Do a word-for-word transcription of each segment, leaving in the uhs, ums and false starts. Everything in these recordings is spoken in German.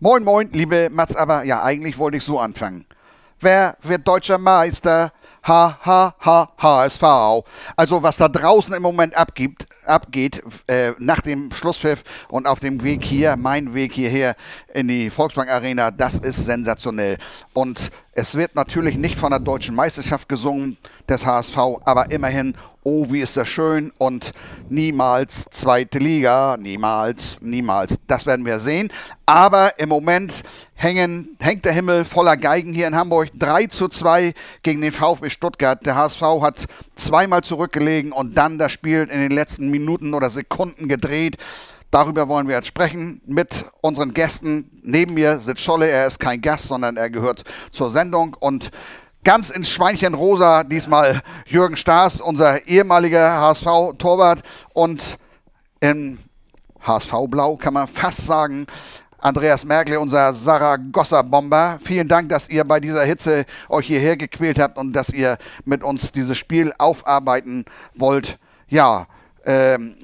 Moin, moin, liebe Mats, aber ja, eigentlich wollte ich so anfangen. Wer wird deutscher Meister? Ha, ha, ha, H S V. Also was da draußen im Moment abgibt, abgeht, äh, nach dem Schlusspfiff und auf dem Weg hier, mein Weg hierher in die Volksbank Arena, das ist sensationell. Und es wird natürlich nicht von der deutschen Meisterschaft gesungen, des H S V, aber immerhin, oh, wie ist das schön und niemals zweite Liga, niemals, niemals. Das werden wir sehen. Aber im Moment hängen, hängt der Himmel voller Geigen hier in Hamburg. drei zu zwei gegen den VfB Stuttgart. Der H S V hat zweimal zurückgelegen und dann das Spiel in den letzten Minuten oder Sekunden gedreht. Darüber wollen wir jetzt sprechen mit unseren Gästen. Neben mir sitzt Scholle, er ist kein Gast, sondern er gehört zur Sendung. Und ganz ins Schweinchen rosa diesmal Jürgen Staas, unser ehemaliger H S V-Torwart. Und in H S V-Blau kann man fast sagen, Andreas Merkel, unser Saragossa-Bomber. Vielen Dank, dass ihr bei dieser Hitze euch hierher gequält habt und dass ihr mit uns dieses Spiel aufarbeiten wollt. Ja, ähm,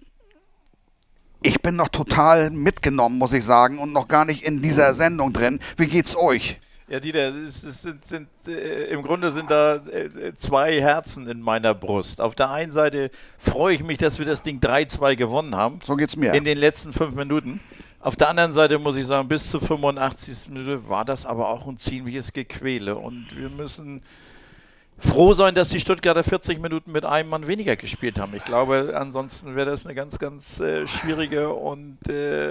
ich bin noch total mitgenommen, muss ich sagen, und noch gar nicht in dieser Sendung drin. Wie geht's euch? Ja, Dieter, es sind, sind, äh, im Grunde sind da äh, zwei Herzen in meiner Brust. Auf der einen Seite freue ich mich, dass wir das Ding drei zwei gewonnen haben. So geht's mir. In den letzten fünf Minuten. Auf der anderen Seite muss ich sagen, bis zur fünfundachtzigsten Minute war das aber auch ein ziemliches Gequäle. Und wir müssen froh sein, dass die Stuttgarter vierzig Minuten mit einem Mann weniger gespielt haben. Ich glaube, ansonsten wäre das eine ganz, ganz äh, schwierige und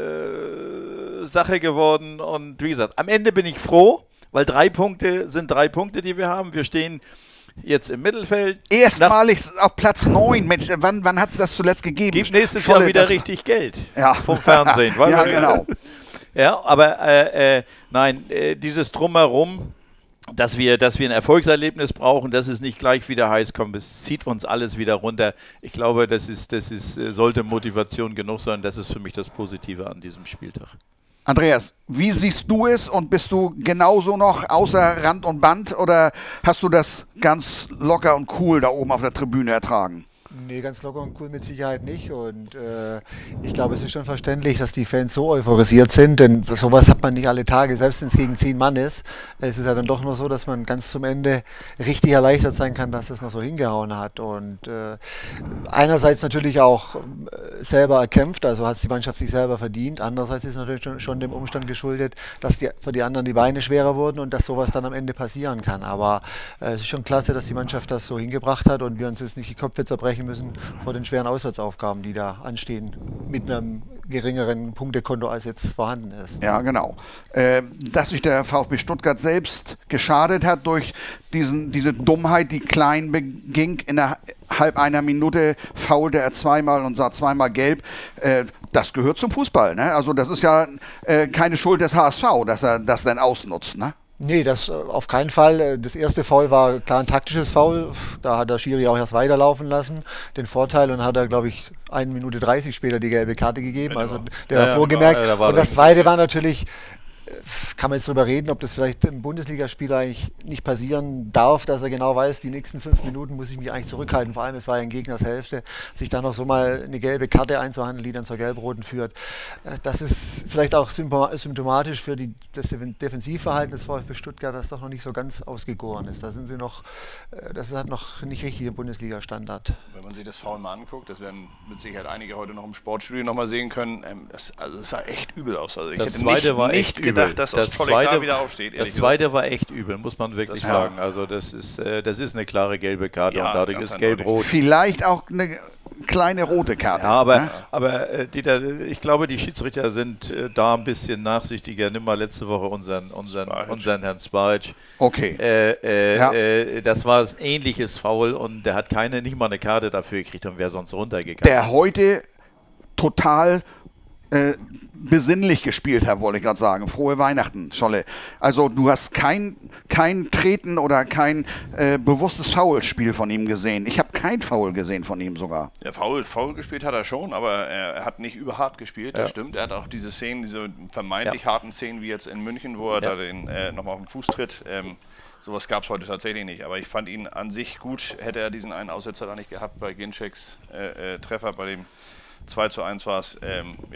äh, Sache geworden. Und wie gesagt, am Ende bin ich froh, weil drei Punkte sind drei Punkte, die wir haben. Wir stehen jetzt im Mittelfeld. Erstmalig auf Platz neun. Mensch, wann, wann hat es das zuletzt gegeben? Gibt nächstes Scholle, Jahr wieder das, richtig Geld ja. vom Fernsehen. Ja, genau. Ja, aber äh, äh, nein, äh, dieses Drumherum, dass wir, dass wir ein Erfolgserlebnis brauchen, dass es nicht gleich wieder heiß kommt, es zieht uns alles wieder runter. Ich glaube, das ist, das ist, sollte Motivation genug sein. Das ist für mich das Positive an diesem Spieltag. Andreas, wie siehst du es und bist du genauso noch außer Rand und Band oder hast du das ganz locker und cool da oben auf der Tribüne ertragen? Nee, ganz locker und cool mit Sicherheit nicht. Und äh, ich glaube, es ist schon verständlich, dass die Fans so euphorisiert sind, denn sowas hat man nicht alle Tage, selbst wenn es gegen zehn Mann ist. Es ist ja dann doch nur so, dass man ganz zum Ende richtig erleichtert sein kann, dass es noch so hingehauen hat. Und äh, einerseits natürlich auch äh, selber erkämpft, also hat es die Mannschaft sich selber verdient. Andererseits ist es natürlich schon, schon dem Umstand geschuldet, dass die, für die anderen die Beine schwerer wurden und dass sowas dann am Ende passieren kann. Aber äh, es ist schon klasse, dass die Mannschaft das so hingebracht hat und wir uns jetzt nicht die Köpfe zerbrechen müssen vor den schweren Auswärtsaufgaben, die da anstehen, mit einem geringeren Punktekonto, als jetzt vorhanden ist. Ja, genau. Äh, dass sich der VfB Stuttgart selbst geschadet hat durch diesen, diese Dummheit, die Klein beging, innerhalb einer Minute faulte er zweimal und sah zweimal gelb. Äh, das gehört zum Fußball, ne? Also das ist ja äh, keine Schuld des H S V, dass er das dann ausnutzt, ne? Nee, das äh, auf keinen Fall. Das erste Foul war klar ein taktisches Foul. Da hat der Schiri auch erst weiterlaufen lassen. Den Vorteil und hat er, glaube ich, eine Minute dreißig später die gelbe Karte gegeben. Genau. Also der ja, war vorgemerkt. Ja, da war und das zweite war natürlich, kann man jetzt drüber reden, ob das vielleicht im Bundesligaspieler eigentlich nicht passieren darf, dass er genau weiß, die nächsten fünf Minuten muss ich mich eigentlich zurückhalten. Vor allem, es war ja in Gegners Hälfte, sich dann noch so mal eine gelbe Karte einzuhandeln, die dann zur gelb-roten führt. Das ist vielleicht auch symptomatisch für die, das Defensivverhalten des VfB Stuttgart, das doch noch nicht so ganz ausgegoren ist. Da sind sie noch, das hat noch nicht richtig der Bundesliga-Standard. Wenn man sich das Foul mal anguckt, das werden mit Sicherheit einige heute noch im Sportstudio noch mal sehen können, das, also das sah echt übel aus. Also ich das hätte zweite nicht, war nicht echt gedacht, übel. dass das Ostolik da wieder aufsteht. Das zweite war echt übel, muss man wirklich das sagen. Also das ist, äh, das ist eine klare gelbe Karte Ja, und dadurch ist eindeutig. gelb-rot. Vielleicht auch eine kleine rote Karte. Ja, aber, ne? aber äh, Dieter, ich glaube, die Schiedsrichter sind äh, da ein bisschen nachsichtiger. Nimm mal letzte Woche unseren, unseren, unseren Herrn Sparic. Okay. Äh, äh, Ja. äh, das war ein ähnliches Foul und der hat keine, nicht mal eine Karte dafür gekriegt und wäre sonst runtergegangen. Der heute total äh, besinnlich gespielt hat, wollte ich gerade sagen. Frohe Weihnachten, Scholle. Also du hast kein, kein Treten oder kein äh, bewusstes Foulspiel von ihm gesehen. Ich habe kein Foul gesehen von ihm sogar. Ja, faul, faul gespielt hat er schon, aber er hat nicht überhart gespielt, das Ja. stimmt. Er hat auch diese Szenen, diese vermeintlich Ja. harten Szenen wie jetzt in München, wo er Ja. da den äh, nochmal auf den Fuß tritt. Ähm, sowas gab es heute tatsächlich nicht. Aber ich fand ihn an sich gut. Hätte er diesen einen Aussetzer da nicht gehabt bei Ginczeks äh, äh, Treffer, bei dem zwei zu eins war es, ähm, ja,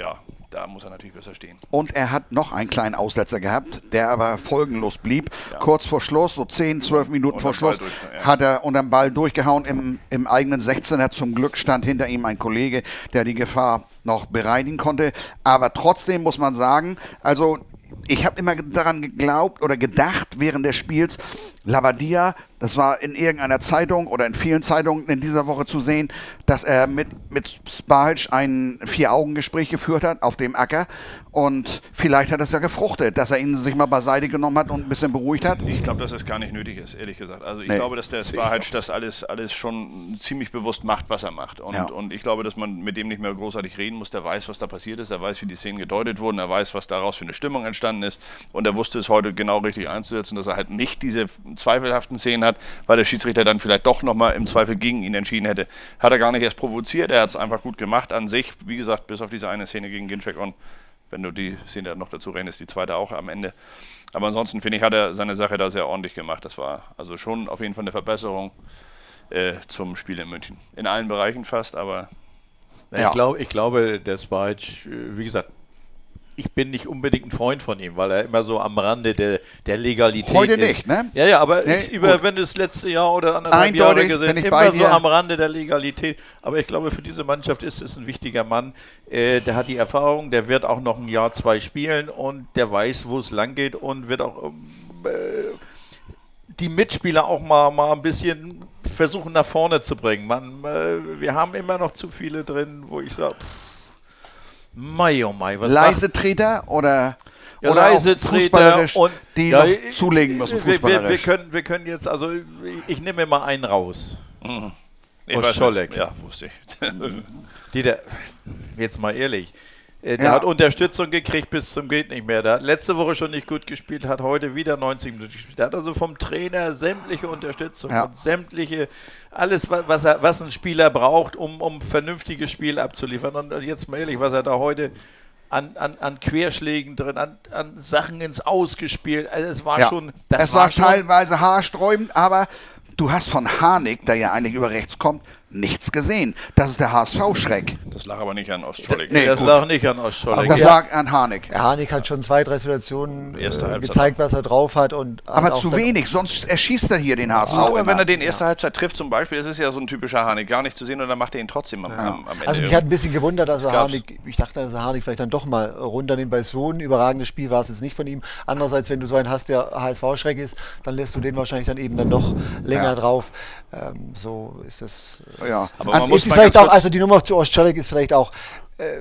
da muss er natürlich besser stehen. Und er hat noch einen kleinen Aussetzer gehabt, der aber folgenlos blieb. Ja. Kurz vor Schluss, so zehn, zwölf Minuten Und vor am Ball Schluss, durch, ja. hat er unterm Ball durchgehauen im, im eigenen sechzehner. Zum Glück stand hinter ihm ein Kollege, der die Gefahr noch bereinigen konnte. Aber trotzdem muss man sagen, also ich habe immer daran geglaubt oder gedacht während des Spiels, Labadia, das war in irgendeiner Zeitung oder in vielen Zeitungen in dieser Woche zu sehen, dass er mit, mit Spahic ein Vier-Augen-Gespräch geführt hat auf dem Acker und vielleicht hat es ja gefruchtet, dass er ihn sich mal beiseite genommen hat und ein bisschen beruhigt hat. Ich glaube, dass es gar nicht nötig ist, ehrlich gesagt. Also ich Nee. glaube, dass der Spahic das alles, alles schon ziemlich bewusst macht, was er macht. Und, Ja. und ich glaube, dass man mit dem nicht mehr großartig reden muss. Der weiß, was da passiert ist. Er weiß, wie die Szenen gedeutet wurden. Er weiß, was daraus für eine Stimmung entstanden ist. Und er wusste es heute genau richtig einzusetzen, dass er halt nicht diese zweifelhaften Szenen hat, weil der Schiedsrichter dann vielleicht doch nochmal im Zweifel gegen ihn entschieden hätte. Hat er gar nicht erst provoziert. Er hat es einfach gut gemacht an sich. Wie gesagt, bis auf diese eine Szene gegen Ginczek und wenn du die Szene noch dazu rechnest, die zweite auch am Ende. Aber ansonsten finde ich, hat er seine Sache da sehr ordentlich gemacht. Das war also schon auf jeden Fall eine Verbesserung äh, zum Spiel in München. In allen Bereichen fast, aber Na, Ja. ich, glaub, ich glaube, der Spahic, äh, wie gesagt, ich bin nicht unbedingt ein Freund von ihm, weil er immer so am Rande der, der Legalität Heute ist. nicht, ne? Ja, ja, aber Nee, ich, über, gut. wenn du das letzte Jahr oder anderthalb Jahre Eindeutig gesehen, bin ich bei immer so dir. am Rande der Legalität. Aber ich glaube, für diese Mannschaft ist es ein wichtiger Mann. Äh, der hat die Erfahrung, der wird auch noch ein Jahr, zwei spielen und der weiß, wo es lang geht und wird auch ähm, äh, die Mitspieler auch mal, mal ein bisschen versuchen nach vorne zu bringen. Man, äh, wir haben immer noch zu viele drin, wo ich sage, Mai, oh Mai, was macht Leisetreter oder, ja, oder auch Leisetreter fußballerisch, und die ja, noch ich- zulegen müssen, wir, wir, wir, fußballerisch. können, wir können jetzt, also ich, ich nehme mal einen raus. mhm. ich Aus weiß Scholleck. nicht. Ja, wusste ich. Die der, jetzt mal ehrlich, äh, der Ja. hat Unterstützung gekriegt bis zum geht nicht mehr. Der hat letzte Woche schon nicht gut gespielt, hat heute wieder neunzig Minuten gespielt. Der hat also vom Trainer sämtliche Unterstützung Ja. und sämtliche, alles, wa- was, er, was ein Spieler braucht, um, um ein vernünftiges Spiel abzuliefern. Und jetzt mal ehrlich, was er da heute an, an, an Querschlägen drin, an, an Sachen ins Ausgespielt, also es war Ja. schon, das es war, war schon, teilweise haarsträubend, aber du hast von Harnik, der ja eigentlich über rechts kommt, nichts gesehen. Das ist der H S V-Schreck. Das lag aber nicht an Ostscholleck. Nee, das gut. lag nicht an Ostscholleck. Das Ja. lag an Harnik. Ja, Harnik hat schon zwei, drei Situationen äh, Erste Halbzeit gezeigt, was er drauf hat. Und hat Aber auch zu dann- wenig, sonst erschießt er hier den H S V. Aber wenn immer. er den erste Halbzeit trifft zum Beispiel, das ist ja so ein typischer Harnik, gar nicht zu sehen und dann macht er ihn trotzdem am, am, am Ende. Also mich hat ein bisschen gewundert, dass er gab's. Harnik, ich dachte, dass er Harnik vielleicht dann doch mal runternimmt, bei so ein überragendes Spiel war es jetzt nicht von ihm. Andererseits, wenn du so einen hast, der H S V-Schreck ist, dann lässt du den wahrscheinlich dann eben dann noch länger Ja. drauf. Ähm, so ist das. Äh, Ja. Aber An- man muss ist es mal vielleicht ganz auch, kurz- also die Nummer zu Ostscholleck ist vielleicht auch, äh,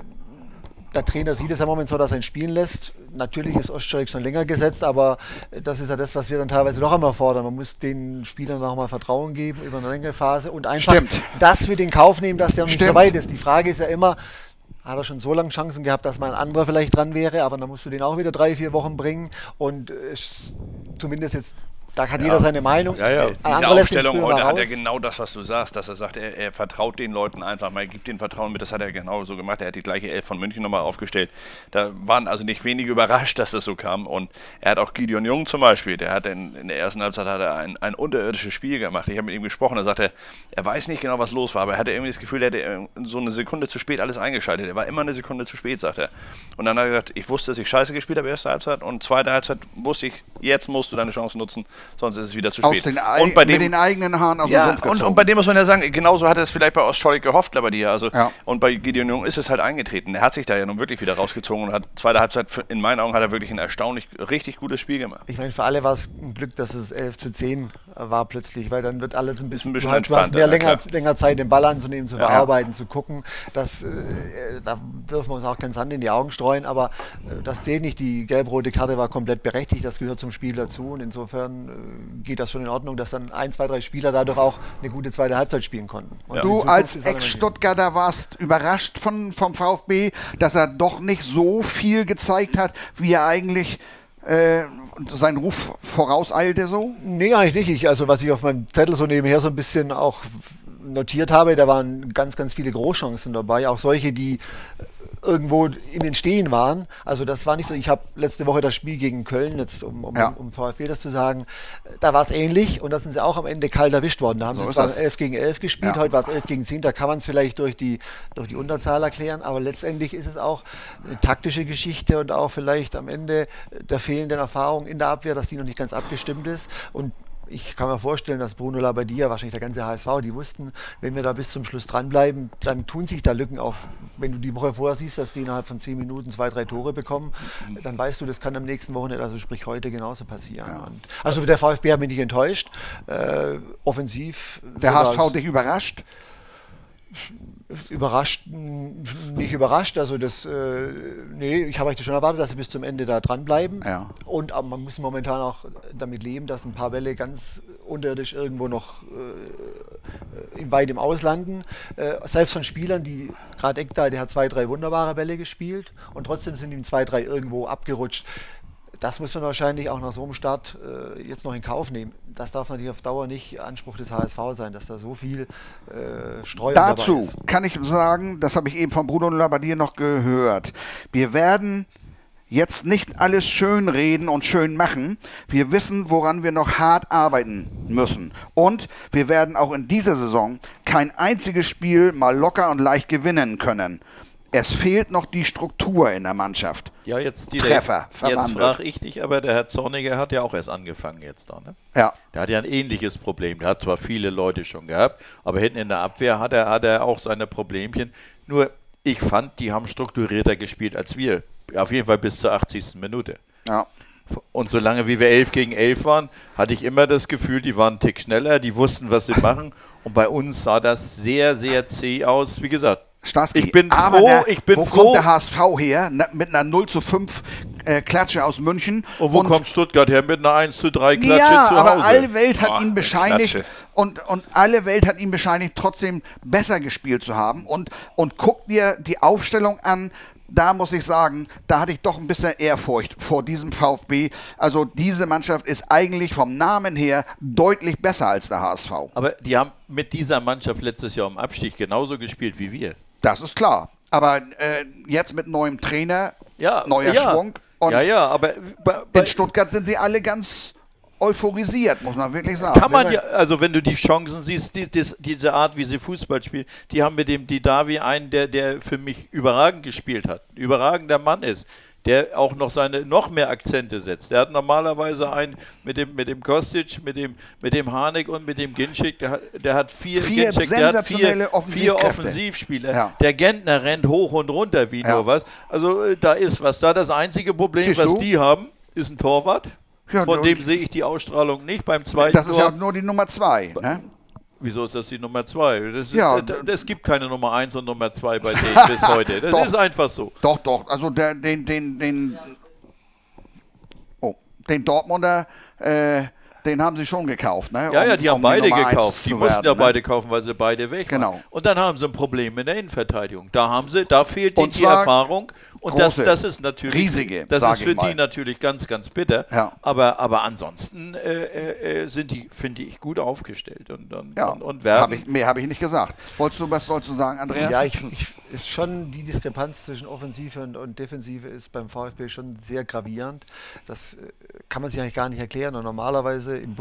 der Trainer sieht es ja momentan so, dass er ihn spielen lässt. Natürlich ist Ostscholleck schon länger gesetzt, aber das ist ja das, was wir dann teilweise noch einmal fordern. Man muss den Spielern noch mal Vertrauen geben über eine längere Phase und einfach Stimmt. das mit in Kauf nehmen, dass der noch nicht so Stimmt. weit ist. Die Frage ist ja immer, hat er schon so lange Chancen gehabt, dass mal ein anderer vielleicht dran wäre, aber dann musst du den auch wieder drei, vier Wochen bringen und äh, zumindest jetzt, da hat jeder seine Meinung. Ja, ja. Ein Diese anderer lässt ihn Aufstellung früher heute mal hat er raus. genau das, was du sagst, dass er sagt, er, er vertraut den Leuten einfach mal, gibt ihnen Vertrauen mit, das hat er genau so gemacht, er hat die gleiche Elf von München nochmal aufgestellt. Da waren also nicht wenige überrascht, dass das so kam und er hat auch Gideon Jung zum Beispiel, der hat in, in der ersten Halbzeit hat er ein, ein unterirdisches Spiel gemacht, ich habe mit ihm gesprochen, er sagte, er weiß nicht genau, was los war, aber er hatte irgendwie das Gefühl, er hätte so eine Sekunde zu spät alles eingeschaltet, er war immer eine Sekunde zu spät, sagt er. Und dann hat er gesagt, ich wusste, dass ich scheiße gespielt habe, erste Halbzeit und zweite Halbzeit wusste ich, jetzt musst du deine Chance nutzen, sonst ist es wieder zu Aus spät. den, Ei- Und bei mit dem, den eigenen Haaren aus dem ja, Sumpf und, gezogen. und bei dem muss man ja sagen, genauso hat er es vielleicht bei Ostscholleck gehofft, aber die, also Ja. und bei Gideon Jung ist es halt eingetreten. Er hat sich da ja nun wirklich wieder rausgezogen und hat zweite Halbzeit, für- in meinen Augen hat er wirklich ein erstaunlich, richtig gutes Spiel gemacht. Ich meine, für alle war es ein Glück, dass es elf zu zehn war plötzlich, weil dann wird alles ein bisschen, ein bisschen du hast, du hast entspannter, mehr na länger, klar. länger Zeit, den Ball anzunehmen, zu Ja. verarbeiten, zu gucken. Das, äh, da dürfen wir uns auch keinen Sand in die Augen streuen, aber äh, das zählt nicht. Die gelb-rote Karte war komplett berechtigt, das gehört zum Spiel dazu und insofern äh, geht das schon in Ordnung, dass dann ein, zwei, drei Spieler dadurch auch eine gute zweite Halbzeit spielen konnten. Und in Du Zukunft als ist alles Ex-Stuttgarter warst überrascht von, vom VfB, dass er doch nicht so viel gezeigt hat, wie er eigentlich äh, seinen Ruf vorauseilte so? Nee, eigentlich nicht. Ich, also was ich auf meinem Zettel so nebenher so ein bisschen auch notiert habe, da waren ganz, ganz viele Großchancen dabei. Auch solche, die irgendwo in den Stehen waren. Also das war nicht so, ich habe letzte Woche das Spiel gegen Köln, jetzt um, um, Ja. um VfB das zu sagen, da war es ähnlich und da sind sie auch am Ende kalt erwischt worden. Da haben So sie ist zwar das. elf gegen elf gespielt, Ja. heute war es elf gegen zehn, da kann man es vielleicht durch die, durch die Unterzahl erklären, aber letztendlich ist es auch eine taktische Geschichte und auch vielleicht am Ende der fehlenden Erfahrung in der Abwehr, dass die noch nicht ganz abgestimmt ist. Und ich kann mir vorstellen, dass Bruno Labbadia, wahrscheinlich der ganze H S V, die wussten, wenn wir da bis zum Schluss dranbleiben, dann tun sich da Lücken auf. Wenn du die Woche vorher siehst, dass die innerhalb von zehn Minuten zwei, drei Tore bekommen, dann weißt du, das kann am nächsten Wochenende, also sprich heute, genauso passieren. Ja. Und also der VfB hat mich nicht enttäuscht. Äh, offensiv. Der sogar H S V als- dich überrascht? Überrascht, n- nicht überrascht, also das, äh, nee, ich habe eigentlich schon erwartet, dass sie bis zum Ende da dranbleiben. Ja. Und aber man muss momentan auch damit leben, dass ein paar Bälle ganz unterirdisch irgendwo noch äh, im weit im Auslanden. Äh, selbst von Spielern, die gerade Ekdal, der hat zwei, drei wunderbare Bälle gespielt und trotzdem sind ihm zwei, drei irgendwo abgerutscht. Das muss man wahrscheinlich auch nach so einem Start äh, jetzt noch in Kauf nehmen. Das darf natürlich auf Dauer nicht Anspruch des H S V sein, dass da so viel äh, Streuung dabei Dazu ist. kann ich sagen, das habe ich eben von Bruno Labbadia noch gehört. Wir werden jetzt nicht alles schön reden und schön machen. Wir wissen, woran wir noch hart arbeiten müssen. Und wir werden auch in dieser Saison kein einziges Spiel mal locker und leicht gewinnen können. Es fehlt noch die Struktur in der Mannschaft. Ja, jetzt die Treffer Jetzt verwandelt. frage ich dich, aber der Herr Zorniger hat ja auch erst angefangen jetzt da, ne? Ja, Der hat ja ein ähnliches Problem. Der hat zwar viele Leute schon gehabt, aber hinten in der Abwehr hat er, hat er auch seine Problemchen. Nur, ich fand, die haben strukturierter gespielt als wir. Auf jeden Fall bis zur achtzigsten Minute. ja. Und solange wie wir elf gegen elf waren, hatte ich immer das Gefühl, die waren einen Tick schneller, die wussten, was sie machen. Und bei uns sah das sehr, sehr zäh aus. Wie gesagt, Starsky, ich bin aber froh, der, ich bin wo froh. kommt der H S V her? Na, mit einer null zu fünf äh, Klatsche aus München. Und wo kommt Stuttgart her mit einer eins zu drei Klatsche ja, zu aber Hause? alle Welt hat Oh, ihn eine bescheinigt Klatsche. und, und alle Welt hat ihn bescheinigt, trotzdem besser gespielt zu haben. Und, und guck dir die Aufstellung an. Da muss ich sagen, da hatte ich doch ein bisschen Ehrfurcht vor diesem VfB. Also diese Mannschaft ist eigentlich vom Namen her deutlich besser als der H S V. Aber die haben mit dieser Mannschaft letztes Jahr im Abstieg genauso gespielt wie wir. Das ist klar. Aber äh, jetzt mit neuem Trainer, Ja, neuer ja. Schwung. Und ja, ja, aber bei, bei, in Stuttgart sind sie alle ganz euphorisiert, muss man wirklich sagen. kann man ja, also wenn du die Chancen siehst, die, die, diese Art, wie sie Fußball spielen, die haben mit dem Didavi einen, der, der für mich überragend gespielt hat, ein überragender Mann ist, der auch noch seine noch mehr Akzente setzt. Der hat normalerweise einen mit dem mit dem Kostic, mit dem mit dem Harnik und mit dem Ginczek, der hat, der hat vier, Vier Ginczek, der hat vier, sensationelle vier Offensivkräfte. Offensivspieler. Ja. Der Gentner rennt hoch und runter wie Ja. nur was. Also äh, da ist was. Da das einzige Problem, Siehst was du? die haben, ist ein Torwart. Ja, Von und- dem sehe ich die Ausstrahlung nicht. Beim zweiten Das ist Tor. ja nur die Nummer zwei. Ne? Wieso ist das die Nummer zwei? Das ist, Ja, äh, Es gibt keine Nummer eins und Nummer zwei bei denen bis heute. Das Doch. ist einfach so. Doch, doch. Also der, den, den, den, oh, den Dortmunder, äh, den haben sie schon gekauft. Ne? Ja, Um- ja, die haben um beide Nummer eins gekauft. Die zu mussten werden, ja ne? beide kaufen, weil sie beide weg waren. Genau. Und dann haben sie ein Problem in der Innenverteidigung. Da haben sie, da fehlt ihnen Und die zwar Erfahrung. Und das, große, das ist natürlich, riesige, das sag ist ich für mal. die natürlich ganz, ganz bitter. Ja. Aber, aber ansonsten äh, äh, sind die, finde ich, gut aufgestellt und, und, Ja, und, und hab werden. ich, mehr habe ich nicht gesagt. Wolltest du, was sollst du sagen, Andreas? Ja, ich, ich ist schon die Diskrepanz zwischen Offensive und, und Defensive ist beim VfB schon sehr gravierend. Das äh, kann man sich eigentlich gar nicht erklären. Und normalerweise im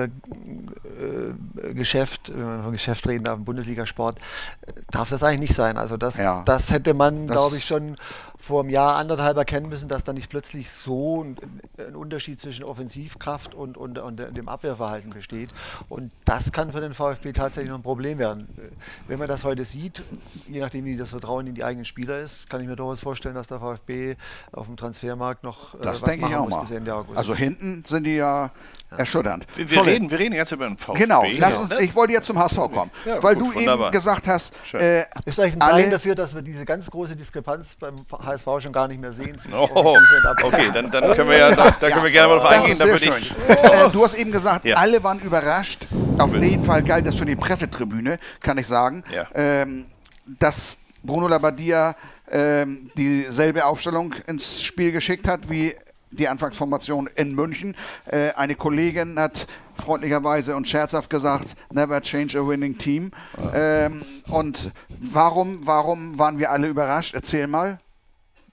Bundesliga-Geschäft, wenn man von Geschäft reden darf, im Bundesligasport, äh, darf das eigentlich nicht sein. Also das, Ja. das hätte man, Das- glaube ich, schon vor einem Jahr, anderthalb erkennen müssen, dass da nicht plötzlich so ein, ein Unterschied zwischen Offensivkraft und, und, und dem Abwehrverhalten besteht. Und das kann für den VfB tatsächlich noch ein Problem werden. Wenn man das heute sieht, je nachdem wie das Vertrauen in die eigenen Spieler ist, kann ich mir durchaus vorstellen, dass der VfB auf dem Transfermarkt noch äh, das was denke ich machen auch muss mal. bis Ende August. Also hinten sind die ja, erschütternd. Wir, wir, Sorry. reden, wir reden jetzt über den VfB. Genau, lass Ja, uns, ne? ich wollte jetzt zum H S V kommen, Ja, weil gut, du wunderbar. eben gesagt hast, Schön. äh, ist eigentlich ein alle- Zeichen dafür, dass wir diese ganz große Diskrepanz beim H S V schon gar nicht mehr sehen. zwischen Oh, Offensive und Abwehr. okay, dann, dann können wir ja, da, da können wir gerne mal drauf das eingehen. ist Da sehr würde schön. ich, Äh, du hast eben gesagt, Ja. alle waren überrascht. Auf jeden Fall galt das für die Pressetribüne, kann ich sagen, Ja. ähm, dass Bruno Labbadia ähm, dieselbe Aufstellung ins Spiel geschickt hat wie die Anfangsformation in München. Äh, eine Kollegin hat freundlicherweise und scherzhaft gesagt, never change a winning team. Ähm, und warum, warum waren wir alle überrascht? Erzähl mal.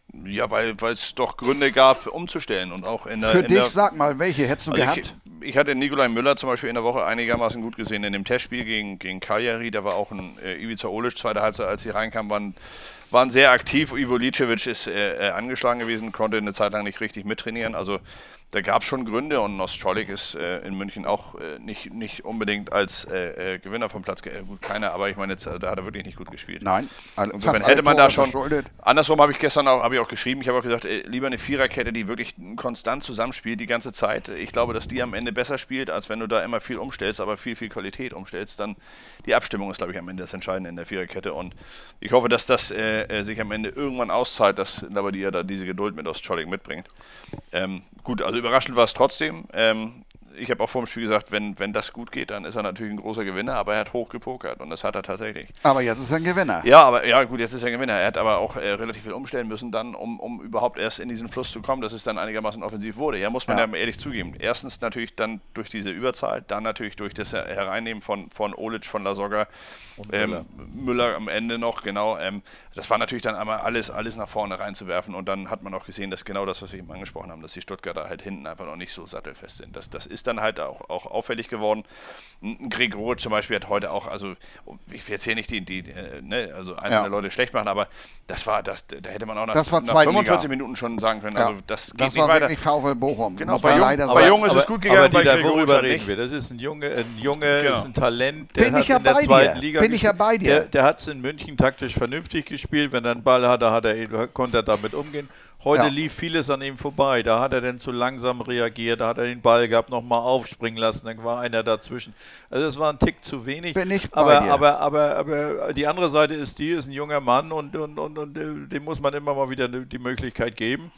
Ja, weil es doch Gründe gab, umzustellen. Und auch in der, Für in dich, der, sag mal, welche hättest du also gehabt? ich, ich hatte Nikolai Müller zum Beispiel in der Woche einigermaßen gut gesehen in dem Testspiel gegen, gegen Cagliari. Da war auch ein äh, Ivica Olic, zweite Halbzeit, als sie reinkamen, waren, waren sehr aktiv. Ivo Licevic ist äh, angeschlagen gewesen, konnte eine Zeit lang nicht richtig mittrainieren. Also da gab es schon Gründe und Nostrolik ist äh, in München auch äh, nicht, nicht unbedingt als äh, äh, Gewinner vom Platz, äh, gut, keiner, aber ich meine, jetzt, da hat er wirklich nicht gut gespielt. Nein, also Insofern hätte man da schon, andersrum habe ich gestern auch, habe ich auch geschrieben, ich habe auch gesagt, äh, lieber eine Viererkette, die wirklich konstant zusammenspielt die ganze Zeit. Ich glaube, dass die am Ende besser spielt, als wenn du da immer viel umstellst, aber viel, viel Qualität umstellst. Dann die Abstimmung ist, glaube ich, am Ende das Entscheidende in der Viererkette und ich hoffe, dass das äh, sich am Ende irgendwann auszahlt, dass Labbadia da diese Geduld mit Ostscholling mitbringt. Ähm, gut, also überraschend war es trotzdem. Ähm, ich habe auch vor dem Spiel gesagt, wenn, wenn das gut geht, dann ist er natürlich ein großer Gewinner, aber er hat hoch gepokert und das hat er tatsächlich. Aber jetzt ist er ein Gewinner. Ja, aber ja gut, jetzt ist er ein Gewinner. Er hat aber auch äh, relativ viel umstellen müssen dann, um, um überhaupt erst in diesen Fluss zu kommen, dass es dann einigermaßen offensiv wurde. Ja, muss man ja, ja ehrlich zugeben. Erstens natürlich dann durch diese Überzahl, dann natürlich durch das Hereinnehmen von, von Olic, von Lasogga, ähm, Müller. Müller am Ende noch, genau. Ähm, das war natürlich dann einmal alles, alles nach vorne reinzuwerfen und dann hat man auch gesehen, dass genau das, was wir eben angesprochen haben, dass die Stuttgarter halt hinten einfach noch nicht so sattelfest sind. Das, das ist dann halt auch, auch auffällig geworden. Gregor zum Beispiel hat heute auch, also ich will jetzt hier nicht die, die äh, ne, also einzelne ja. Leute schlecht machen, aber das war, das, da hätte man auch nach, nach fünfundvierzig Minuten schon sagen können, ja. also das geht das nicht war weiter. Wirklich VfL Bochum. Genau, bei, Jung, leider bei Jung ist aber, es gut gegangen, aber die bei da, Gregor worüber nicht. reden wir? Das ist ein Junge, ein Junge, genau. ist ein Talent, der Bin hat ich ja in der bei zweiten dir. Liga Bin ich ja bei dir. Der, der hat es in München taktisch vernünftig gespielt, wenn er einen Ball hatte, hat er, konnte er damit umgehen. Heute ja. lief vieles an ihm vorbei. Da hat er dann zu langsam reagiert, da hat er den Ball gehabt, nochmal aufspringen lassen, dann war einer dazwischen. Also es war ein Tick zu wenig. Bin ich bei aber, dir. aber, aber, aber die andere Seite ist die, ist ein junger Mann und, und, und, und dem muss man immer mal wieder die Möglichkeit geben.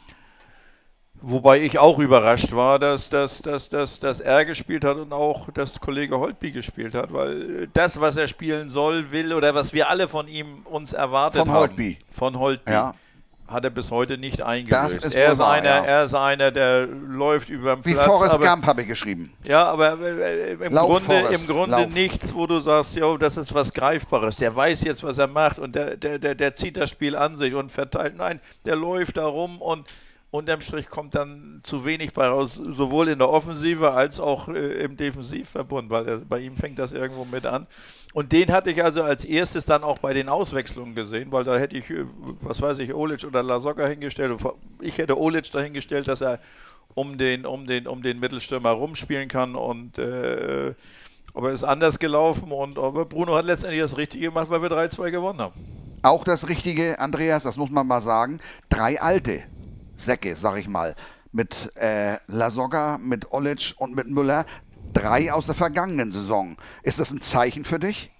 Wobei ich auch überrascht war, dass, dass, dass, dass, dass er gespielt hat und auch, dass Kollege Holtby gespielt hat, weil das, was er spielen soll, will oder was wir alle von ihm uns erwartet von haben, Holtby. von Holtby, ja. hat er bis heute nicht eingelöst. Ist er, ist wahr, einer, ja. er ist einer, der läuft über den Wie Platz. Wie Forrest aber, Gump habe ich geschrieben. Ja, aber äh, im Lauf, Grunde, Forrest, im Grunde Lauf. nichts, wo du sagst, jo, das ist was Greifbares. Der weiß jetzt, was er macht und der, der, der, der zieht das Spiel an sich und verteilt. Nein, der läuft da rum und unterm Strich kommt dann zu wenig bei raus, sowohl in der Offensive als auch äh, im Defensivverbund, weil er, bei ihm fängt das irgendwo mit an. Und den hatte ich also als erstes dann auch bei den Auswechslungen gesehen, weil da hätte ich, was weiß ich, Olic oder Lasogga hingestellt. Ich hätte Olic dahingestellt, dass er um den, um den, um den Mittelstürmer rumspielen kann und äh, aber es ist anders gelaufen und aber Bruno hat letztendlich das Richtige gemacht, weil wir drei zwei gewonnen haben. Auch das Richtige, Andreas, das muss man mal sagen, drei alte Säcke, sag ich mal, mit äh, Lasogga, mit Olic und mit Müller, drei aus der vergangenen Saison. Ist das ein Zeichen für dich?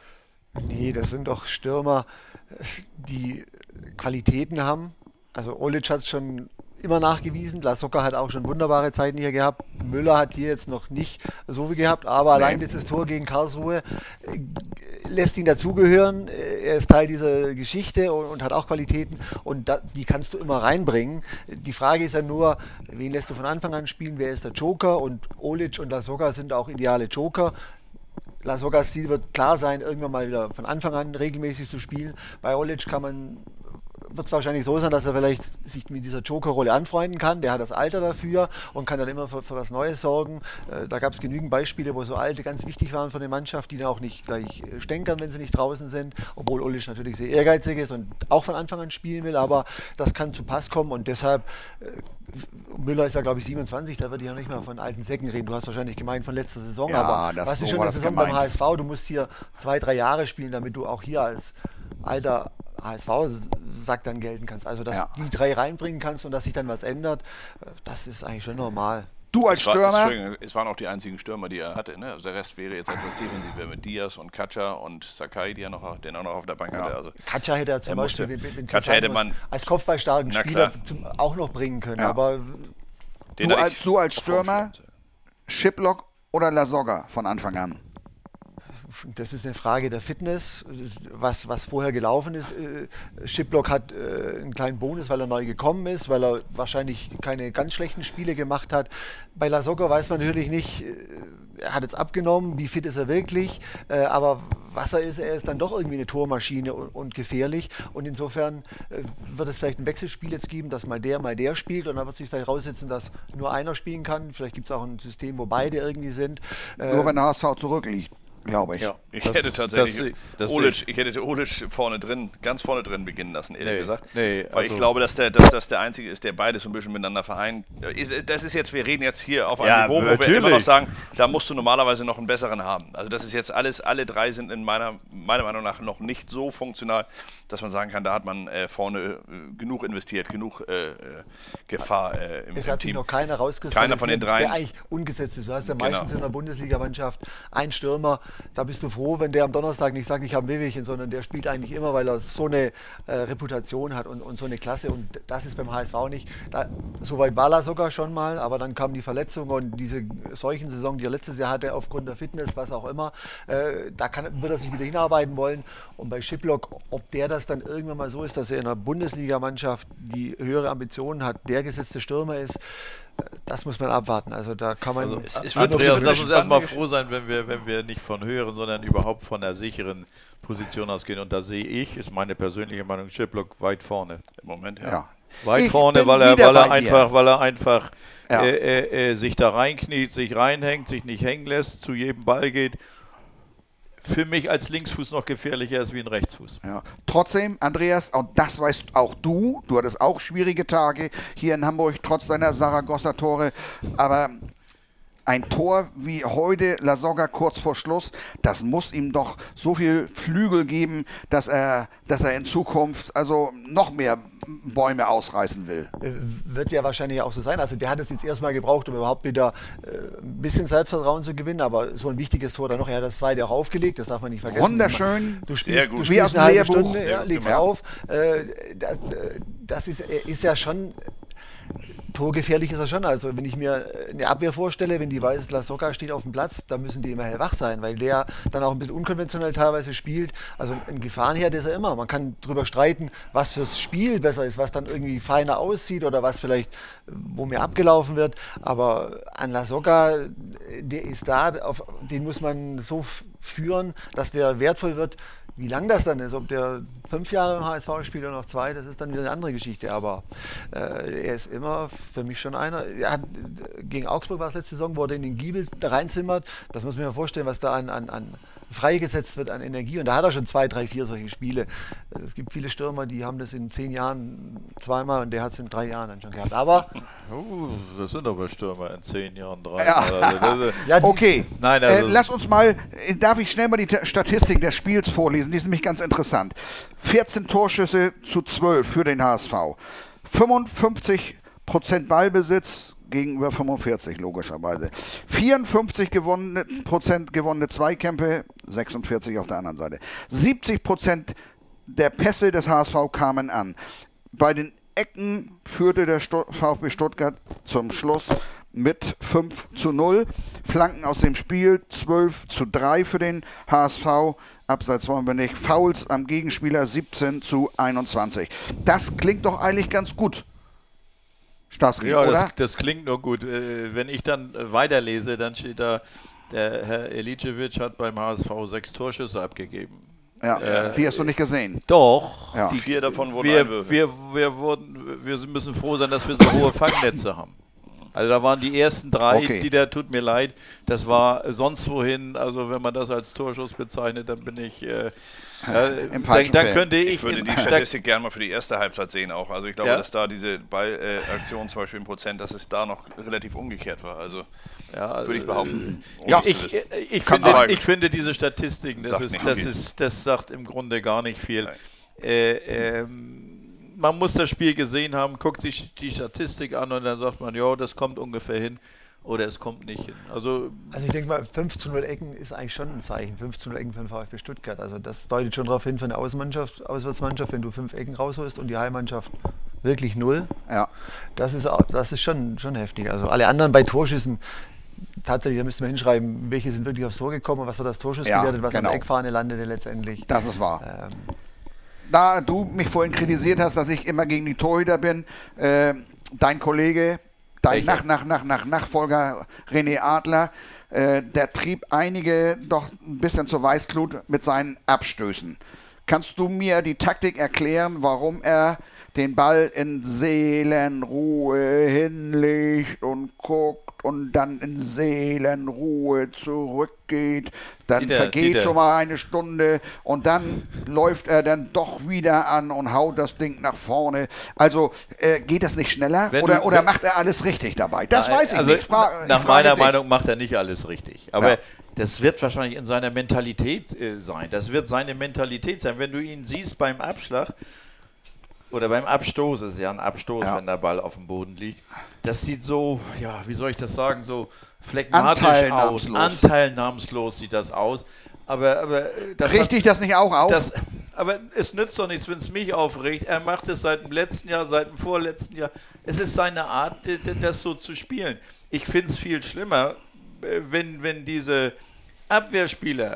Nee, das sind doch Stürmer, die Qualitäten haben. Also Olic hat es schon immer nachgewiesen, Lasogga hat auch schon wunderbare Zeiten hier gehabt. Müller hat hier jetzt noch nicht so viel gehabt, aber nee. allein dieses Tor gegen Karlsruhe äh, lässt ihn dazugehören. Er ist Teil dieser Geschichte und, und hat auch Qualitäten und da, die kannst du immer reinbringen. Die Frage ist ja nur, wen lässt du von Anfang an spielen, wer ist der Joker, und Olic und Lasogga sind auch ideale Joker. Lasoggas Ziel wird klar sein, irgendwann mal wieder von Anfang an regelmäßig zu spielen. Bei Olic kann man wird es wahrscheinlich so sein, dass er vielleicht sich mit dieser Joker-Rolle anfreunden kann. Der hat das Alter dafür und kann dann immer für, für was Neues sorgen. Äh, da gab es genügend Beispiele, wo so Alte ganz wichtig waren für eine Mannschaft, die dann auch nicht gleich stänkern, wenn sie nicht draußen sind. Obwohl Olic natürlich sehr ehrgeizig ist und auch von Anfang an spielen will. Aber das kann zu Pass kommen und deshalb, äh, Müller ist ja glaube ich siebenundzwanzig, da würde ich ja nicht mal von alten Säcken reden. Du hast wahrscheinlich gemeint von letzter Saison. Ja, aber was ist schon eine Saison gemeint. Beim H S V? Du musst hier zwei, drei Jahre spielen, damit du auch hier als alter H S V-Sack dann gelten kannst. Also, dass ja. die drei reinbringen kannst und dass sich dann was ändert, das ist eigentlich schon normal. Du als es war, Stürmer? Es, es waren auch die einzigen Stürmer, die er hatte. Ne? Also der Rest wäre jetzt etwas defensiver mit Diaz und Katscha und Sakai, die er noch, den auch noch auf der Bank ja. hatte. Also Katscha hätte er zum er Beispiel musste, wenn Katscha hätte man als kopfballstarken Spieler zum, auch noch bringen können. Ja. Aber du als, du als Stürmer, Schiplock oder Lasogga von Anfang an? Das ist eine Frage der Fitness, was, was vorher gelaufen ist. Schiplock hat äh, einen kleinen Bonus, weil er neu gekommen ist, weil er wahrscheinlich keine ganz schlechten Spiele gemacht hat. Bei Lasogga weiß man natürlich nicht, er hat jetzt abgenommen, wie fit ist er wirklich, äh, aber was er ist, er ist dann doch irgendwie eine Tormaschine und, und gefährlich und insofern äh, wird es vielleicht ein Wechselspiel jetzt geben, dass mal der, mal der spielt und dann wird sich vielleicht raussetzen, dass nur einer spielen kann, vielleicht gibt es auch ein System, wo beide irgendwie sind. Nur Äh, wenn der H S V zurückliegt, glaube ich. Ja, ich Das- hätte tatsächlich das- das- Olic, ich hätte Olic vorne drin, ganz vorne drin beginnen lassen, ehrlich Nee, gesagt. nee, Weil ich also- glaube, dass, der, dass das der Einzige ist, der beides so ein bisschen miteinander vereint. Das ist jetzt, wir reden jetzt hier auf einem Ja, Niveau, wo wir natürlich. immer noch sagen, da musst du normalerweise noch einen besseren haben. Also das ist jetzt alles, alle drei sind in meiner, meiner Meinung nach noch nicht so funktional, dass man sagen kann, da hat man äh, vorne äh, genug investiert, genug äh, äh, Gefahr äh, im, Es im hat sich Team. noch keiner rauskristallisiert, Keiner von den dreien. der eigentlich ungesetzt ist. Du hast ja Genau. meistens in der Bundesligamannschaft einen Stürmer, da bist du froh, wenn der am Donnerstag nicht sagt, ich habe ein Wehwehchen, sondern der spielt eigentlich immer, weil er so eine äh, Reputation hat und, und so eine Klasse und das ist beim H S V nicht. Da, soweit war er sogar schon mal, aber dann kam die Verletzung und diese Seuchensaison, die er letztes Jahr hatte, aufgrund der Fitness, was auch immer, äh, da kann, wird er sich wieder hinarbeiten wollen. Und bei Schiplock, ob der das dann irgendwann mal so ist, dass er in einer Bundesligamannschaft die höhere Ambitionen hat, der gesetzte Stürmer ist, das muss man abwarten. Also da kann man. Also, es- es Andreas, wird lass eine uns erstmal spannende froh sein, wenn wir, wenn wir nicht von höheren, sondern überhaupt von der sicheren Position ausgehen. Und da sehe ich, ist meine persönliche Meinung, Chiplock weit vorne. Im Moment, ja. Ja. Weit Ich vorne, bin weil er, wieder weil er bei dir. einfach, weil er einfach Ja. äh, äh, äh, sich da reinkniet, sich reinhängt, sich nicht hängen lässt, zu jedem Ball geht. Für mich als Linksfuß noch gefährlicher ist wie ein Rechtsfuß. Ja. Trotzdem, Andreas, und das weißt auch du, du hattest auch schwierige Tage hier in Hamburg, trotz deiner Saragossa-Tore, aber ein Tor wie heute, Lasogga kurz vor Schluss, das muss ihm doch so viel Flügel geben, dass er, dass er in Zukunft also noch mehr Bäume ausreißen will. Äh, Wird ja wahrscheinlich auch so sein. Also der hat es jetzt erstmal gebraucht, um überhaupt wieder äh, ein bisschen Selbstvertrauen zu gewinnen, aber so ein wichtiges Tor dann noch, er hat das zweite auch aufgelegt, das darf man nicht vergessen. Wunderschön. Du Sehr spielst, gut. du Wie spielst aus dem eine halbe Lehrbuch. Stunde, Sehr ja, gut legst gemacht. auf. Äh, das, das ist, ist ja schon... Torgefährlich ist er schon. Also wenn ich mir eine Abwehr vorstelle, wenn die weiß, Lasogga steht auf dem Platz, da müssen die immer hellwach sein, weil der dann auch ein bisschen unkonventionell teilweise spielt. Also ein Gefahrenherd ist er immer. Man kann darüber streiten, was fürs Spiel besser ist, was dann irgendwie feiner aussieht oder was vielleicht, wo mehr abgelaufen wird. Aber an Lasogga, der ist da, auf, den muss man so f- führen, dass der wertvoll wird. Wie lang das dann ist, ob der fünf Jahre im H S V spielt oder noch zwei, das ist dann wieder eine andere Geschichte. Aber äh, er ist immer für mich schon einer. Er hat, gegen Augsburg war es letzte Saison, wo er in den Giebel reinzimmert. Das muss man sich mal vorstellen, was da an, an, an freigesetzt wird an Energie. Und da hat er schon zwei, drei, vier solche Spiele. Es gibt viele Stürmer, die haben das in zehn Jahren zweimal und der hat es in drei Jahren dann schon gehabt. Aber Uh, das sind aber Stürmer in zehn Jahren drei. Ja. Also, das ist- ja, die- Okay, Nein, äh, also- lass uns mal, äh, darf ich schnell mal die T- Statistik des Spiels vorlesen, die ist nämlich ganz interessant. vierzehn Torschüsse zu zwölf für den H S V. fünfundfünfzig Prozent Ballbesitz gegenüber fünfundvierzig logischerweise. vierundfünfzig gewonnene, Prozent gewonnene Zweikämpfe, sechsundvierzig auf der anderen Seite. siebzig Prozent der Pässe des H S V kamen an. Bei den Ecken führte der Stu- VfB Stuttgart zum Schluss mit fünf zu null. Flanken aus dem Spiel zwölf zu drei für den H S V. Abseits wollen wir nicht. Fouls am Gegenspieler siebzehn zu einundzwanzig. Das klingt doch eigentlich ganz gut. Starsky, Ja, oder? das, das klingt nur gut. Äh, Wenn ich dann äh, weiterlese, dann steht da, der Herr Elicevic hat beim H S V sechs Torschüsse abgegeben. Ja, äh, die hast du nicht gesehen. Doch. Ja. Vier davon wurden Wir, Einwürfe. wir, wir, wurden, wir müssen froh sein, dass wir so hohe Fangnetze haben. Also da waren die ersten drei, Okay. die da, tut mir leid, das war sonst wohin, also wenn man das als Torschuss bezeichnet, dann bin ich, äh, ja, Im dann, falschen dann Feld. könnte ich, Ich würde in- die da- Statistik gerne mal für die erste Halbzeit sehen auch. Also ich glaube, Ja? dass da diese Ballaktion zum Beispiel im Prozent, dass es da noch relativ umgekehrt war. Also ja, würde ich behaupten. ohne Ja, es zu Ich, wissen. ich, ich, Kann finde, sein. ich finde diese Statistiken, das, Sagt ist, nicht das, viel. ist, das sagt im Grunde gar nicht viel. Nein. Äh, ähm, man muss das Spiel gesehen haben, guckt sich die Statistik an und dann sagt man, ja, das kommt ungefähr hin oder es kommt nicht hin. Also Also ich denke mal, fünf zu null Ecken ist eigentlich schon ein Zeichen. fünf zu null Ecken für den VfB Stuttgart. Also das deutet schon darauf hin für eine Außenmannschaft, Auswärtsmannschaft, wenn du fünf Ecken rausholst und die Heimmannschaft wirklich null. Ja. Das ist, auch- das ist schon, schon heftig. Also alle anderen bei Torschüssen, tatsächlich, da müsste man hinschreiben, welche sind wirklich aufs Tor gekommen und was hat das Torschuss Ja, gewertet, was genau. an der Eckfahne landete letztendlich. Das ist wahr. Ähm, Da du mich vorhin kritisiert hast, dass ich immer gegen die Torhüter bin, äh, dein Kollege, dein Welcher? nach, nach, nach, nach Nachfolger René Adler, äh, der trieb einige doch ein bisschen zur Weißglut mit seinen Abstößen. Kannst du mir die Taktik erklären, warum er den Ball in Seelenruhe hinlegt und guckt und dann in Seelenruhe zurückgeht? Dann Dieter, vergeht Dieter. schon mal eine Stunde und dann läuft er dann doch wieder an und haut das Ding nach vorne. Also äh, geht das nicht schneller Wenn oder, du- oder wenn- macht er alles richtig dabei? Das Nein, weiß ich also nicht. Ich fra- nach ich frage meiner dich. Meinung macht er nicht alles richtig. Aber Ja. das wird wahrscheinlich in seiner Mentalität äh, sein. Das wird seine Mentalität sein. Wenn du ihn siehst beim Abschlag oder beim Abstoß, ist ja ein Abstoß, Ja. wenn der Ball auf dem Boden liegt. Das sieht so, ja, wie soll ich das sagen, so phlegmatisch aus. Anteilnahmslos. Anteilnahmslos sieht das aus. Aber, aber äh, das Richte ich das nicht auch auf? das, aber es nützt doch nichts, wenn es mich aufregt. Er macht es seit dem letzten Jahr, seit dem vorletzten Jahr. Es ist seine Art, d- d- das so zu spielen. Ich finde es viel schlimmer, äh, wenn, wenn diese Abwehrspieler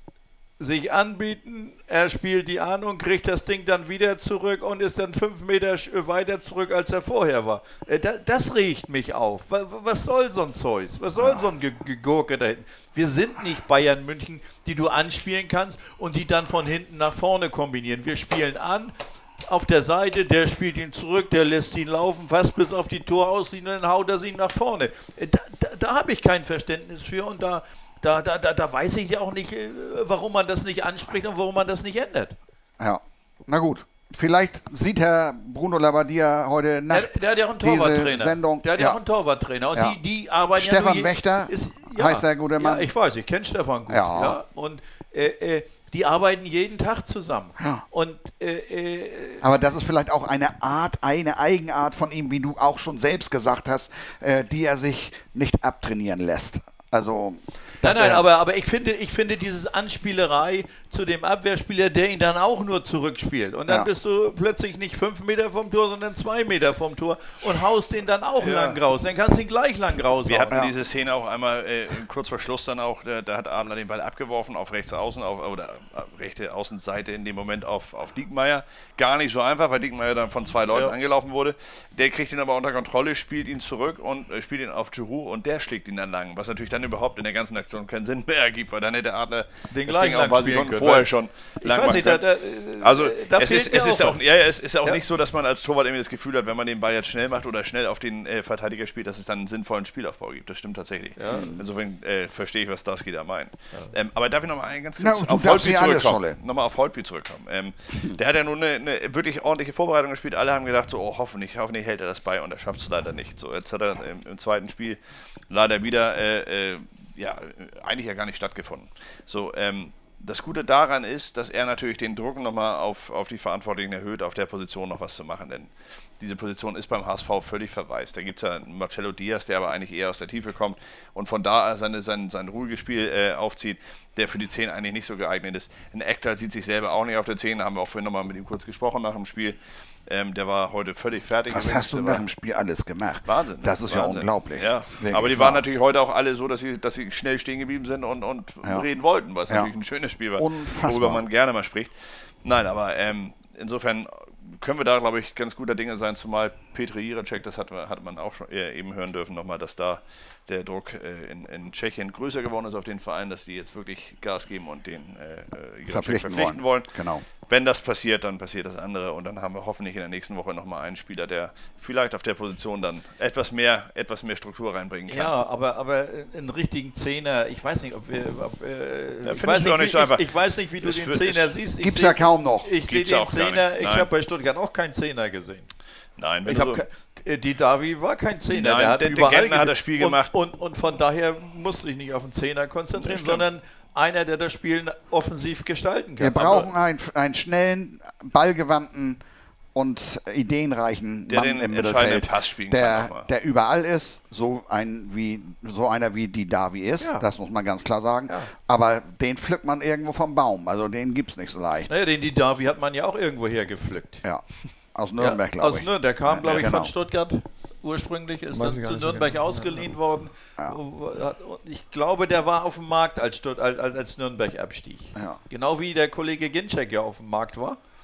sich anbieten, er spielt die an und kriegt das Ding dann wieder zurück und ist dann fünf Meter sch- weiter zurück, als er vorher war. Äh, da, das regt mich auf. Wa- wa- Was soll so ein Zeus? Was soll so ein Ge- Gegurke da hinten? Wir sind nicht Bayern München, die du anspielen kannst und die dann von hinten nach vorne kombinieren. Wir spielen an, auf der Seite, der spielt ihn zurück, der lässt ihn laufen, fast bis auf die Torauslinie, dann haut er sie nach vorne. Äh, Da, da, da habe ich kein Verständnis für und da, da, da, da, da weiß ich ja auch nicht, äh, warum man das nicht anspricht und warum man das nicht ändert. Ja, na gut. Vielleicht sieht Herr Bruno Labbadia heute nach Der, der hat ja auch einen diese Torwarttrainer. Sendung. Der hat ja, ja. auch einen Torwarttrainer. Und Ja. die, die arbeiten Stefan ja nur je- Wächter ist, heißt der gute Mann. Ja, ich weiß, ich kenne Stefan gut. Ja. Ja. Und äh, äh, die arbeiten jeden Tag zusammen. Ja. Und äh, äh, Aber das ist vielleicht auch eine Art, eine Eigenart von ihm, wie du auch schon selbst gesagt hast, äh, die er sich nicht abtrainieren lässt. Also, Nein, dass nein, er- aber, aber ich finde, ich finde dieses Anspielerei zu dem Abwehrspieler, der ihn dann auch nur zurückspielt. Und dann Ja. bist du plötzlich nicht fünf Meter vom Tor, sondern zwei Meter vom Tor und haust den dann auch Ja. lang raus. Dann kannst du ihn gleich lang raus. Wir hatten Ja. diese Szene auch einmal äh, kurz vor Schluss dann auch, da, da hat Adler den Ball abgeworfen auf rechts außen auf, oder äh, rechte Außenseite in dem Moment auf, auf Diekmeyer. Gar nicht so einfach, weil Diekmeyer dann von zwei Leuten Ja. angelaufen wurde. Der kriegt ihn aber unter Kontrolle, spielt ihn zurück und äh, spielt ihn auf Giroud und der schlägt ihn dann lang. Was natürlich dann überhaupt in der ganzen Aktion keinen Sinn mehr ergibt, weil dann hätte Adler Den das gleich Ding auch lang ein paar spielen Sekunden können, vorher weil- schon Ich lang weiß machen nicht, da, können. da, Also da es fehlt ist, mir es, ist auch auch, was. ja, ja, es ist auch Ja. nicht so, dass man als Torwart irgendwie das Gefühl hat, wenn man den Ball jetzt schnell macht oder schnell auf den äh, Verteidiger spielt, dass es dann einen sinnvollen Spielaufbau gibt. Das stimmt tatsächlich. Insofern äh, verstehe ich, was Darsky da meint. Ähm, aber darf ich noch mal ganz Na, kurz du auf darfst Holtby hier alles, zurückkommen? Scholle. Nochmal auf Holtby zurückkommen. Ähm, der hat ja nun eine, eine wirklich ordentliche Vorbereitung gespielt. Alle haben gedacht, so, oh, hoffentlich, hoffentlich hält er das bei und er schafft es leider nicht. So, jetzt hat er im, im zweiten Spiel leider wieder äh, äh, ja, eigentlich ja gar nicht stattgefunden. So, ähm, das Gute daran ist, dass er natürlich den Druck nochmal auf, auf die Verantwortlichen erhöht, auf der Position noch was zu machen. Denn diese Position ist beim H S V völlig verwaist. Da gibt es ja einen Marcelo Diaz, der aber eigentlich eher aus der Tiefe kommt und von da seine, sein, sein ruhiges Spiel äh, aufzieht, der für die zehn eigentlich nicht so geeignet ist. Ein Ekdal sieht sich selber auch nicht auf der zehn, da haben wir auch vorhin nochmal mit ihm kurz gesprochen nach dem Spiel. Ähm, der war heute völlig fertig. was gewesen. hast du Der nach war- dem Spiel alles gemacht? Wahnsinn. Das ist ja Wahnsinn. unglaublich. Ja. Wirklich Aber die wahr. waren natürlich heute auch alle so, dass sie, dass sie schnell stehen geblieben sind und, und Ja. reden wollten, was Ja. natürlich ein schönes Spiel war, Unfassbar. worüber man gerne mal spricht. Nein, aber ähm, insofern können wir da, glaube ich, ganz guter Dinge sein, zumal Petr Jiracek, das hat, hat man auch schon äh, eben hören dürfen, nochmal, dass da der Druck äh, in, in Tschechien größer geworden ist auf den Verein, dass die jetzt wirklich Gas geben und den äh, Jiracek Verpflichten verpflichten wollen. wollen. Genau. Wenn das passiert, dann passiert das andere und dann haben wir hoffentlich in der nächsten Woche nochmal einen Spieler, der vielleicht auf der Position dann etwas mehr, etwas mehr Struktur reinbringen kann. Ja, aber, aber einen richtigen Zehner, ich weiß nicht, ob wir. Ob, äh, Ja, ich, findest weiß du auch wie, nicht so einfach. Ich, ich weiß nicht, wie du Es den wird- Zehner es siehst. Ich Gibt's seh- ja kaum noch. Ich sehe Gibt's den auch gar Zehner, nicht. ich Nein. habe bei Stuttgart auch keinen Zehner gesehen. Nein, wenn Ich du hab so, ke- die Davi war kein Zehner. Nein, der hat der- der überall Gentner hat ge- das Spiel und, gemacht. Und, und von daher musste ich nicht auf den Zehner konzentrieren, Das stimmt. sondern einer, der das Spiel offensiv gestalten kann. Wir brauchen einen, einen schnellen, ballgewandten und ideenreichen Der Mann den im entscheidenden Mittelfeld, Pass spielen kann der, nochmal. der überall ist, so, ein, wie, so einer wie die Davi ist, Ja. das muss man ganz klar sagen. Ja. Aber den pflückt man irgendwo vom Baum, also den gibt es nicht so leicht. Naja, den die Davi hat man ja auch irgendwo hergepflückt. Ja. Aus Nürnberg, Ja, glaube aus ich. Nürnberg, der kam, Ja, glaube ich, genau. von Stuttgart ursprünglich, ist Weiß dann ich gar zu nicht so Nürnberg genau. ausgeliehen worden. Ja. Und ich glaube, der war auf dem Markt, als, Stutt als, als Nürnberg abstieg. Ja. Genau wie der Kollege Ginczek ja auf dem Markt war.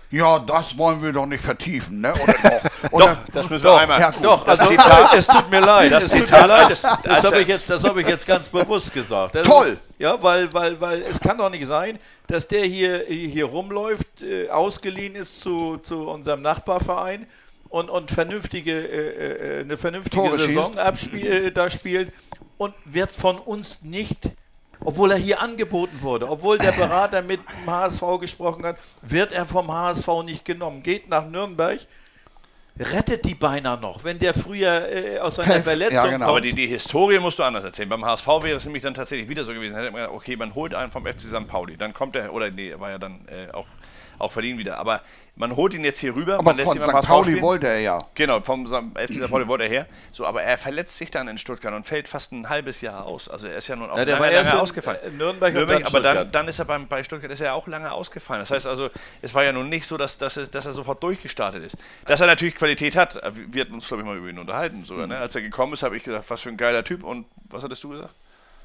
Ja, das wollen wir doch nicht vertiefen, ne? Oder doch? Oder Doch, das müssen wir einmal. Ja, gut. Doch, Das also, Zitat- es tut mir leid. Das es tut Zitat mir leid. als- Das als habe er- ich, jetzt- das hab ich jetzt ganz bewusst gesagt. Das Toll! Ist, ja, weil, weil, weil es kann doch nicht sein, dass der hier, hier rumläuft, äh, ausgeliehen ist zu, zu unserem Nachbarverein und, und vernünftige, äh, äh, eine vernünftige Tore Saison schießt. abspiel, äh, da spielt und wird von uns nicht, obwohl er hier angeboten wurde, obwohl der Berater mit dem H S V gesprochen hat, wird er vom H S V nicht genommen. Geht nach Nürnberg, rettet die beinahe noch, wenn der früher äh, aus seiner Ver- Verletzung ja, genau. kommt. Aber die, die Historie musst du anders erzählen. Beim H S V wäre es nämlich dann tatsächlich wieder so gewesen. Hätte man gesagt, okay, man holt einen vom F C Sankt Pauli. Dann kommt er, oder nee, er war ja dann äh, auch, auch verliehen wieder. Aber man holt ihn jetzt hier rüber. Aber man lässt von ihn beim H S Sankt V Pauli spielen. wollte er ja. Genau, vom Sam- F C Sankt Pauli wollte er her. So, aber er verletzt sich dann in Stuttgart und fällt fast ein halbes Jahr aus. Also er ist ja nun auch Ja, der lange, war erst lange in, ausgefallen. äh, Nürnberg und Nürnberg, dann aber dann, Stuttgart. dann ist er beim, bei Stuttgart ist er auch lange ausgefallen. Das heißt also, es war ja nun nicht so, dass, dass, er, dass er sofort durchgestartet ist. Dass er natürlich Qualität hat. Wir hatten uns, glaube ich, mal über ihn unterhalten. Sogar, ne? Als er gekommen ist, habe ich gesagt, was für ein geiler Typ. Und was hattest du gesagt?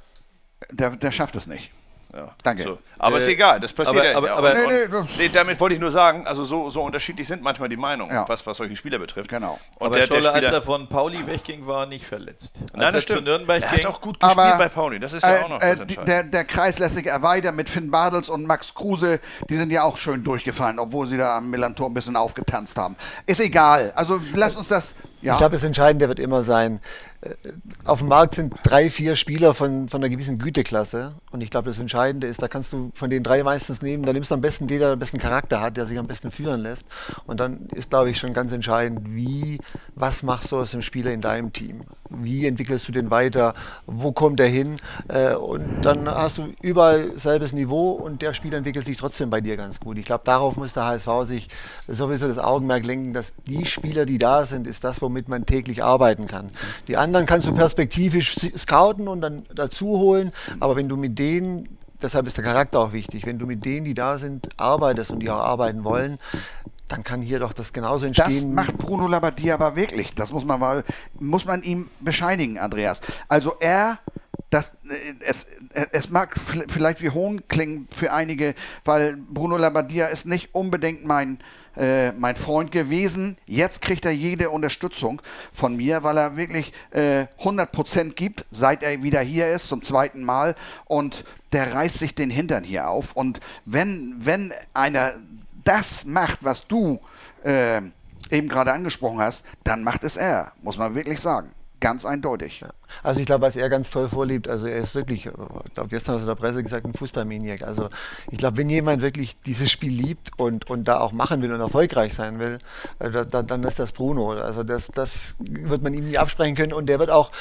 Der, der schafft es nicht. Ja. Danke. So. Aber Äh, ist egal, das passiert aber- ja. aber- ja. aber- und, Nee, und, nee, nee, damit wollte ich nur sagen, also so, so unterschiedlich sind manchmal die Meinungen, Ja. was, was solche Spieler betrifft. Genau. Und aber der, der Scholle, als Spieler, er von Pauli wegging, war er nicht verletzt. Als Nein, er das zu stimmt. Nürnberg er ging, hat auch gut gespielt Aber, bei Pauli, das ist ja auch noch Äh, das äh, Entscheidende. der, der Kreis lässt sich erweitern mit Finn Bartels und Max Kruse. Die sind ja auch schön durchgefallen, obwohl sie da am Millantor ein bisschen aufgetanzt haben. Ist egal. Also lass uns das. Ja. Ich glaube, das Entscheidende wird immer sein, äh, auf dem Markt sind drei, vier Spieler von, von einer gewissen Güteklasse. Und ich glaube, das Entscheidende ist, da kannst du von den drei meistens nehmen, da nimmst du am besten den, der am besten Charakter hat, der sich am besten führen lässt. Und dann ist, glaube ich, schon ganz entscheidend, wie, was machst du aus dem Spieler in deinem Team? Wie entwickelst du den weiter? Wo kommt er hin? Äh, und dann hast du überall selbes Niveau und der Spieler entwickelt sich trotzdem bei dir ganz gut. Ich glaube, darauf muss der H S V sich sowieso das Augenmerk lenken, dass die Spieler, die da sind, ist das, womit man täglich arbeiten kann. Die anderen kannst du perspektivisch scouten und dann dazu holen, aber wenn du mit denen, deshalb ist der Charakter auch wichtig, wenn du mit denen, die da sind, arbeitest und die auch arbeiten wollen, dann kann hier doch das genauso Das entstehen. macht Bruno Labbadia aber wirklich. Das muss man mal, muss man ihm bescheinigen, Andreas. Also er, das, äh, es, äh, es mag v- vielleicht wie Hohn klingen für einige, weil Bruno Labbadia ist nicht unbedingt mein, äh, mein Freund gewesen. Jetzt kriegt er jede Unterstützung von mir, weil er wirklich äh, hundert Prozent gibt, seit er wieder hier ist, zum zweiten Mal. Und der reißt sich den Hintern hier auf. Und wenn, wenn einer das macht, was du äh, eben gerade angesprochen hast, dann macht es er, muss man wirklich sagen. Ganz eindeutig. Ja. Also ich glaube, was er ganz toll vorlebt, also er ist wirklich, ich glaube gestern hat er in der Presse gesagt, ein Fußballmaniac. Also ich glaube, wenn jemand wirklich dieses Spiel liebt und, und da auch machen will und erfolgreich sein will, äh, da, da, dann ist das Bruno. Also das, das wird man ihm nie absprechen können und der wird auch,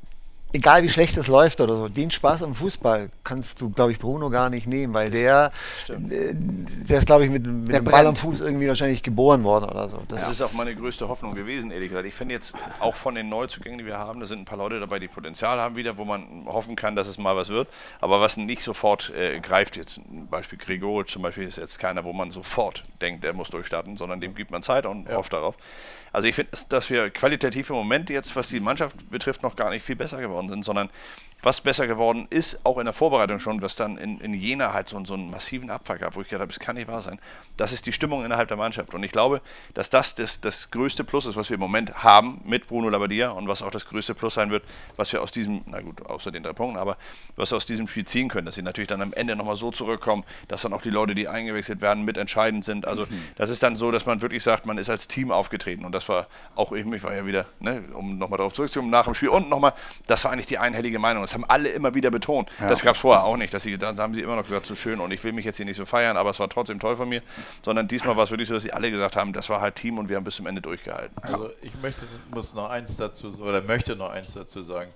egal wie schlecht es läuft oder so, den Spaß am Fußball kannst du, glaube ich, Bruno gar nicht nehmen, weil der, äh, der ist, glaube ich, mit, mit Der dem Ball am brennt. Fuß irgendwie wahrscheinlich geboren worden oder so. Das Das ist auch meine größte Hoffnung gewesen, ehrlich gesagt. Ich finde jetzt auch von den Neuzugängen, die wir haben, da sind ein paar Leute dabei, die Potenzial haben wieder, wo man hoffen kann, dass es mal was wird. Aber was nicht sofort äh, greift, jetzt ein Beispiel Gregoritsch zum Beispiel, ist jetzt keiner, wo man sofort denkt, der muss durchstarten, sondern dem gibt man Zeit und hofft darauf. Also ich finde, dass wir qualitativ im Moment jetzt, was die Mannschaft betrifft, noch gar nicht viel besser geworden sind, sondern was besser geworden ist, auch in der Vorbereitung schon, was dann in, in Jena halt so, so einen massiven Abfall gab, wo ich gedacht habe, das kann nicht wahr sein. Das ist die Stimmung innerhalb der Mannschaft. Und ich glaube, dass das das, das größte Plus ist, was wir im Moment haben mit Bruno Labbadia und was auch das größte Plus sein wird, was wir aus diesem, na gut, außer den drei Punkten, aber was wir aus diesem Spiel ziehen können, dass sie natürlich dann am Ende nochmal so zurückkommen, dass dann auch die Leute, die eingewechselt werden, mitentscheidend sind. Also mhm. das ist dann so, dass man wirklich sagt, man ist als Team aufgetreten und das war auch ich, mich war ja wieder, ne, um nochmal darauf zurückzukommen, nach dem Spiel und nochmal, das war eigentlich die einhellige Meinung. Das haben alle immer wieder betont. Ja. Das gab es vorher auch nicht. Dass sie, dann haben sie immer noch gesagt, so schön und ich will mich jetzt hier nicht so feiern, aber es war trotzdem toll von mir. Sondern diesmal war es wirklich so, dass sie alle gesagt haben, das war halt Team und wir haben bis zum Ende durchgehalten. Also ich möchte, muss noch eins dazu, oder möchte noch eins dazu sagen.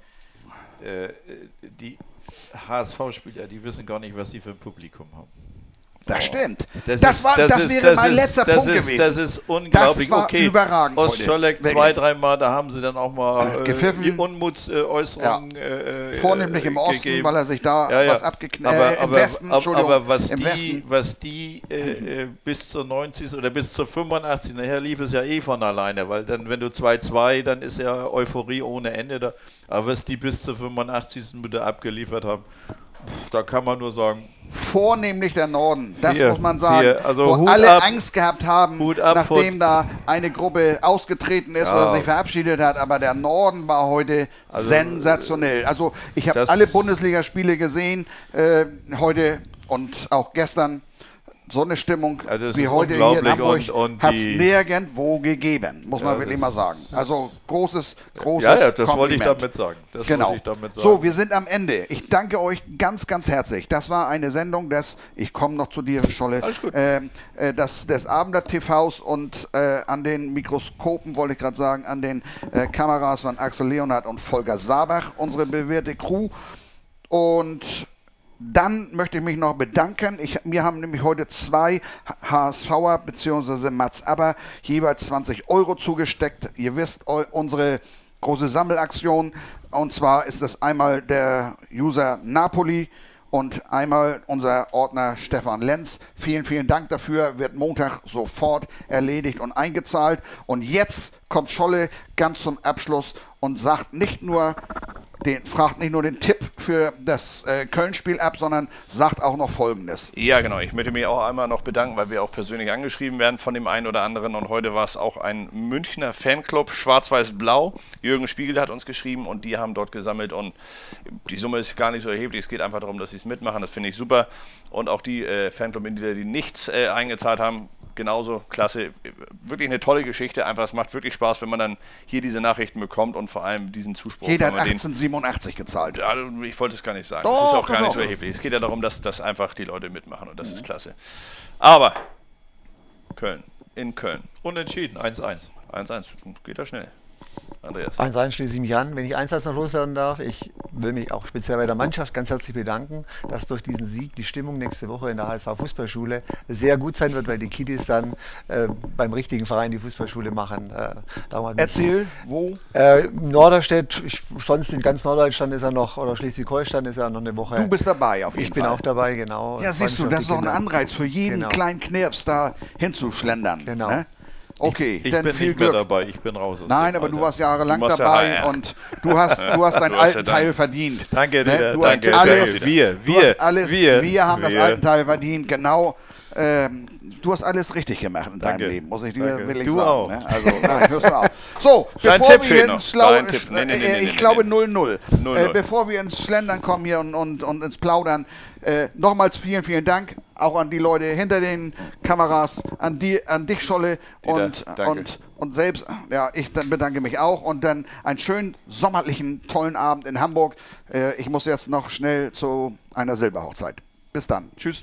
Äh, die H S V-Spieler, die wissen gar nicht, was sie für ein Publikum haben. Das stimmt. Das, Das, ist, war, das, ist, wäre das mein ist, letzter das Punkt ist, gewesen. Das ist unglaublich. Das war okay, überragend heute. Ostscholleck zwei, Wirklich. dreimal, da haben sie dann auch mal äh, Gepfiffen. die Unmutsäußerungen Ja. äh, Vornehmlich im Osten, gegeben. weil er sich da Ja, ja. was abgeknallt aber, äh, im aber, Westen, aber, Entschuldigung, aber was im die, Westen. was die äh, äh, bis zur neunzigsten oder bis zur fünfundachtzigsten nachher lief es ja eh von alleine, weil dann, wenn du zwei zwei, dann ist ja Euphorie ohne Ende da. Aber was die bis zur fünfundachtzigsten Minute abgeliefert haben, da kann man nur sagen, vornehmlich der Norden. Das Hier, muss man sagen. hier, also wo Hut alle ab, Angst gehabt haben, Hut ab nachdem von- da eine Gruppe ausgetreten ist Ja. oder sich verabschiedet hat. Aber der Norden war heute Also, sensationell. Also ich habe das- alle Bundesligaspiele gesehen, äh, heute und auch gestern. So eine Stimmung Also es wie ist heute hier in unglaublich Hamburg und- und hat es die- nirgendwo gegeben, muss man Ja, wirklich das- mal sagen. Also großes, großes Ja, ja, das wollte ich Kompliment. damit sagen. Das Genau. wollte ich damit sagen. So, wir sind am Ende. Ich danke euch ganz, ganz herzlich. Das war eine Sendung des, ich komme noch zu dir, Scholle, Alles gut. ähm, äh, das, des Abendblatt T Vs und äh, an den Mikroskopen, wollte ich gerade sagen, an den äh, Kameras von Axel Leonhardt und Volker Sabach, unsere bewährte Crew. Und dann möchte ich mich noch bedanken. Ich, mir haben nämlich heute zwei HSVer bzw. Mats Aber jeweils zwanzig Euro zugesteckt. Ihr wisst, eu, unsere große Sammelaktion. Und zwar ist das einmal der User Napoli und einmal unser Ordner Stefan Lenz. Vielen, vielen Dank dafür. Wird Montag sofort erledigt und eingezahlt. Und jetzt kommt Scholle ganz zum Abschluss und sagt nicht nur, den, fragt nicht nur den Tipp für das äh, Köln-Spiel ab, sondern sagt auch noch Folgendes. Ja, genau. Ich möchte mich auch einmal noch bedanken, weil wir auch persönlich angeschrieben werden von dem einen oder anderen. Und heute war es auch ein Münchner Fanclub, Schwarz-Weiß-Blau. Jürgen Spiegel hat uns geschrieben und die haben dort gesammelt. Und die Summe ist gar nicht so erheblich. Es geht einfach darum, dass sie es mitmachen. Das finde ich super. Und auch die äh, Fanclub-Mitglieder, die nichts äh, eingezahlt haben, genauso klasse. Wirklich eine tolle Geschichte. Einfach, es macht wirklich Spaß, wenn man dann hier diese Nachrichten bekommt und vor allem diesen Zuspruch. Jeder wenn hat man den- achtzehnhundertsiebenundachtzig gezahlt. Ja, ich wollte es gar nicht sagen. Doch, das ist auch doch, gar nicht doch. so erheblich. Es geht ja darum, dass, dass einfach die Leute mitmachen und das ist klasse. Aber Köln, in Köln, Unentschieden, eins eins. eins eins, geht da schnell. Andreas. eins eins schließe ich mich an. Wenn ich eins eins noch loswerden darf, ich will mich auch speziell bei der Mannschaft ganz herzlich bedanken, dass durch diesen Sieg die Stimmung nächste Woche in der H S V-Fußballschule sehr gut sein wird, weil die Kiddies dann äh, beim richtigen Verein die Fußballschule machen. Äh, darum hat mich- Erzähl, wo? Äh, Norderstedt, ich, sonst in ganz Norddeutschland ist er noch, oder Schleswig-Holstein ist er noch eine Woche. Du bist dabei auf jeden Ich bin Fall. auch dabei, genau. Ja, Ich freu siehst du, mich auf das die ist doch ein Kinder. Anreiz für jeden Genau. kleinen Knirps da hinzuschlendern. Genau. Ne? Okay, Ich dann bin viel nicht mehr Glück. dabei, ich bin raus. Aus Nein, dem aber du Alter. warst jahrelang Du machst ja dabei H R. und du hast, du hast deinen Du hast alten ja Teil dein- verdient. Danke, Ne? Dieter, Du danke, hast alles, danke. Wir, du wir, hast alles, wir, wir haben das wir. alten Teil verdient, genau. Ähm, du hast alles richtig gemacht in Danke. deinem Leben, muss ich dir Danke. wirklich Du sagen. auch. Ne? Also, nein, hörst du auf. So, Dein bevor Tipp wir fehlt hier noch. ins Schlau, Dein Tipp. Nee, nee, nee, äh, nee, ich nee, glaube nee. null null. null Äh, null. bevor wir ins Schlendern kommen hier und, und, und ins Plaudern, äh, nochmals vielen, vielen Dank auch an die Leute hinter den Kameras, an, die, an dich, Scholle, Dieter, und, danke. und, und selbst, ja, ich dann bedanke mich auch und dann einen schönen sommerlichen, tollen Abend in Hamburg. Äh, ich muss jetzt noch schnell zu einer Silberhochzeit. Bis dann. Tschüss.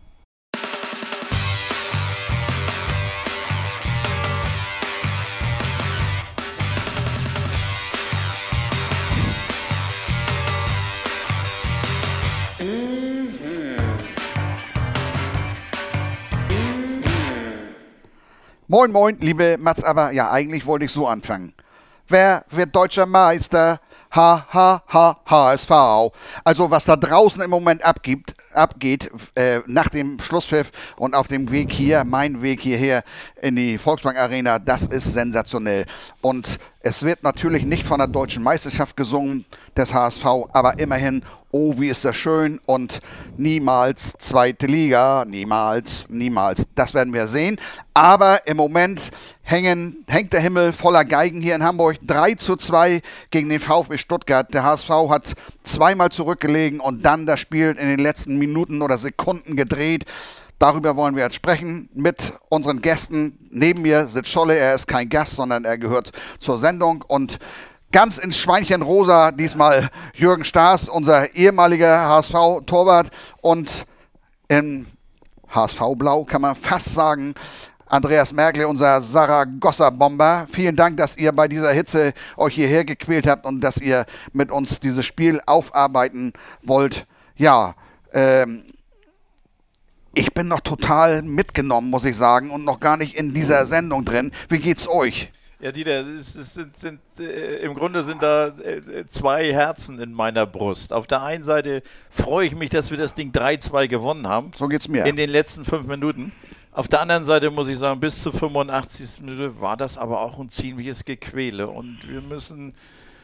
Moin, moin, liebe Mats, aber ja, eigentlich wollte ich so anfangen. Wer wird deutscher Meister? H, H, H, H S V. Also was da draußen im Moment abgibt, abgeht, äh, nach dem Schlusspfiff und auf dem Weg hier, mein Weg hierher in die Volksbank Arena, das ist sensationell. Und es wird natürlich nicht von der deutschen Meisterschaft gesungen, des H S V, aber immerhin, oh, wie ist das schön und niemals zweite Liga, niemals, niemals. Das werden wir sehen. Aber im Moment hängen, hängt der Himmel voller Geigen hier in Hamburg. drei zu zwei gegen den VfB Stuttgart. Der H S V hat zweimal zurückgelegen und dann das Spiel in den letzten Minuten oder Sekunden gedreht. Darüber wollen wir jetzt sprechen mit unseren Gästen. Neben mir sitzt Scholle, er ist kein Gast, sondern er gehört zur Sendung und ganz ins Schweinchen rosa, diesmal Jürgen Staas, unser ehemaliger H S V-Torwart und im H S V-Blau kann man fast sagen, Andreas Merkle, unser Saragossa-Bomber. Vielen Dank, dass ihr bei dieser Hitze euch hierher gequält habt und dass ihr mit uns dieses Spiel aufarbeiten wollt. Ja, ähm, ich bin noch total mitgenommen, muss ich sagen, und noch gar nicht in dieser Sendung drin. Wie geht's euch? Ja, Dieter, es es sind, sind, äh, im Grunde sind da äh, zwei Herzen in meiner Brust. Auf der einen Seite freue ich mich, dass wir das Ding drei zwei gewonnen haben. So geht's mir. In den letzten fünf Minuten. Auf der anderen Seite muss ich sagen, bis zur fünfundachtzigsten Minute war das aber auch ein ziemliches Gequäle. Und wir müssen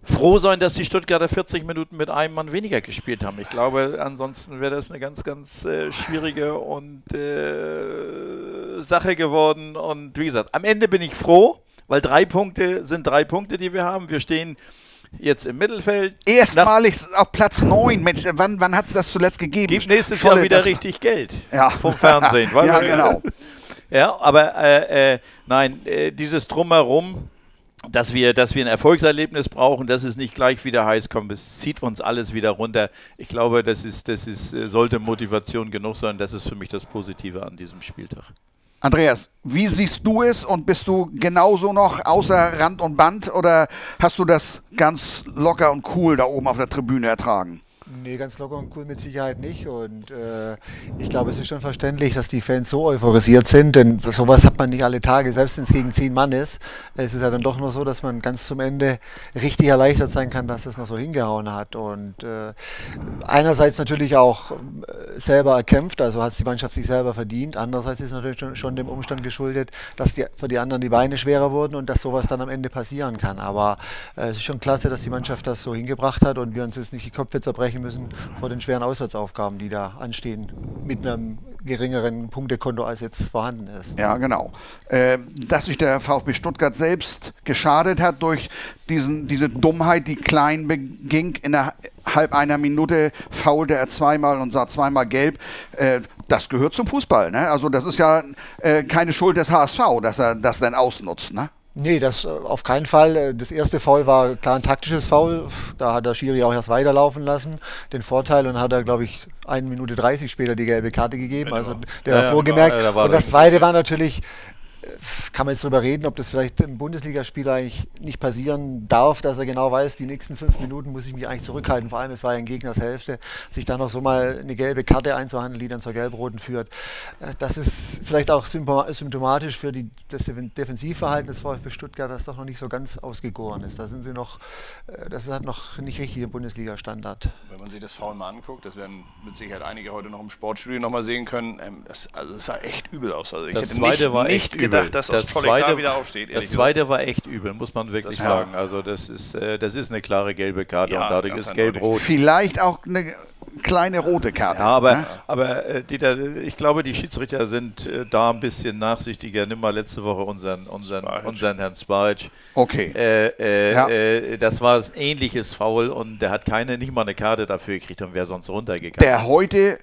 froh sein, dass die Stuttgarter vierzig Minuten mit einem Mann weniger gespielt haben. Ich glaube, ansonsten wäre das eine ganz, ganz äh, schwierige und äh, Sache geworden. Und wie gesagt, am Ende bin ich froh, weil drei Punkte sind drei Punkte, die wir haben. Wir stehen jetzt im Mittelfeld. Erstmalig auf Platz neun. Mensch, wann, wann hat es das zuletzt gegeben? Gibt nächstes Scholle, Jahr wieder das, richtig Geld ja. vom Fernsehen. Ja, genau. Ja, aber äh, äh, nein, äh, dieses Drumherum, dass wir, dass wir ein Erfolgserlebnis brauchen, dass es nicht gleich wieder heiß kommt, es zieht uns alles wieder runter. Ich glaube, das ist, das ist, sollte Motivation genug sein. Das ist für mich das Positive an diesem Spieltag. Andreas, wie siehst du es und bist du genauso noch außer Rand und Band oder hast du das ganz locker und cool da oben auf der Tribüne ertragen? Nee, ganz locker und cool mit Sicherheit nicht. Und äh, ich glaube, es ist schon verständlich, dass die Fans so euphorisiert sind, denn sowas hat man nicht alle Tage, selbst wenn es gegen zehn Mann ist. Es ist ja dann doch nur so, dass man ganz zum Ende richtig erleichtert sein kann, dass es noch so hingehauen hat. Und äh, einerseits natürlich auch äh, selber erkämpft, also hat es die Mannschaft sich selber verdient. Andererseits ist es natürlich schon, schon dem Umstand geschuldet, dass die, für die anderen die Beine schwerer wurden und dass sowas dann am Ende passieren kann. Aber äh, es ist schon klasse, dass die Mannschaft das so hingebracht hat und wir uns jetzt nicht die Köpfe zerbrechen müssen vor den schweren Auswärtsaufgaben, die da anstehen, mit einem geringeren Punktekonto als jetzt vorhanden ist. Ja, genau. Äh, dass sich der VfB Stuttgart selbst geschadet hat durch diesen, diese Dummheit, die Klein beging. Innerhalb einer Minute faulte er zweimal und sah zweimal gelb. Äh, das gehört zum Fußball. Ne? Also das ist ja äh, keine Schuld des H S V, dass er das dann ausnutzt. Ne? Nee, das äh, auf keinen Fall. Das erste Foul war klar ein taktisches Foul. Da hat der Schiri auch erst weiterlaufen lassen. Den Vorteil und hat er, glaube ich, eine Minute dreißig später die gelbe Karte gegeben. Also der ja, war vorgemerkt. Ja, ja, da war und das zweite war natürlich, kann man jetzt drüber reden, ob das vielleicht einem Bundesligaspieler eigentlich nicht passieren darf, dass er genau weiß, die nächsten fünf Minuten muss ich mich eigentlich zurückhalten. Vor allem, es war ja in Gegners Hälfte, sich dann noch so mal eine gelbe Karte einzuhandeln, die dann zur Gelb-Roten führt. Das ist vielleicht auch symptomatisch für die, das Defensivverhalten des VfB Stuttgart, das doch noch nicht so ganz ausgegoren ist. Da sind sie noch, das hat noch nicht richtig den Bundesliga-Standard. Wenn man sich das Foul mal anguckt, das werden mit Sicherheit einige heute noch im Sportstudio noch mal sehen können, das, also das sah echt übel aus. Also ich das hätte zweite nicht, war nicht echt gedacht, übel. dass das Ostolik da zweite, wieder aufsteht. Das zweite gesagt. war echt übel, muss man wirklich das sagen. Also das ist, äh, das ist eine klare gelbe Karte ja, und dadurch ist gelb-rot. Vielleicht auch eine kleine rote Karte. Ja, aber, ne? aber äh, Dieter, ich glaube, die Schiedsrichter sind äh, da ein bisschen nachsichtiger. Nimm mal letzte Woche unseren, unseren, unseren Herrn Sparic. Okay. Äh, äh, ja. äh, das war ein ähnliches Foul und der hat keine, nicht mal eine Karte dafür gekriegt und wäre sonst runtergegangen. Der heute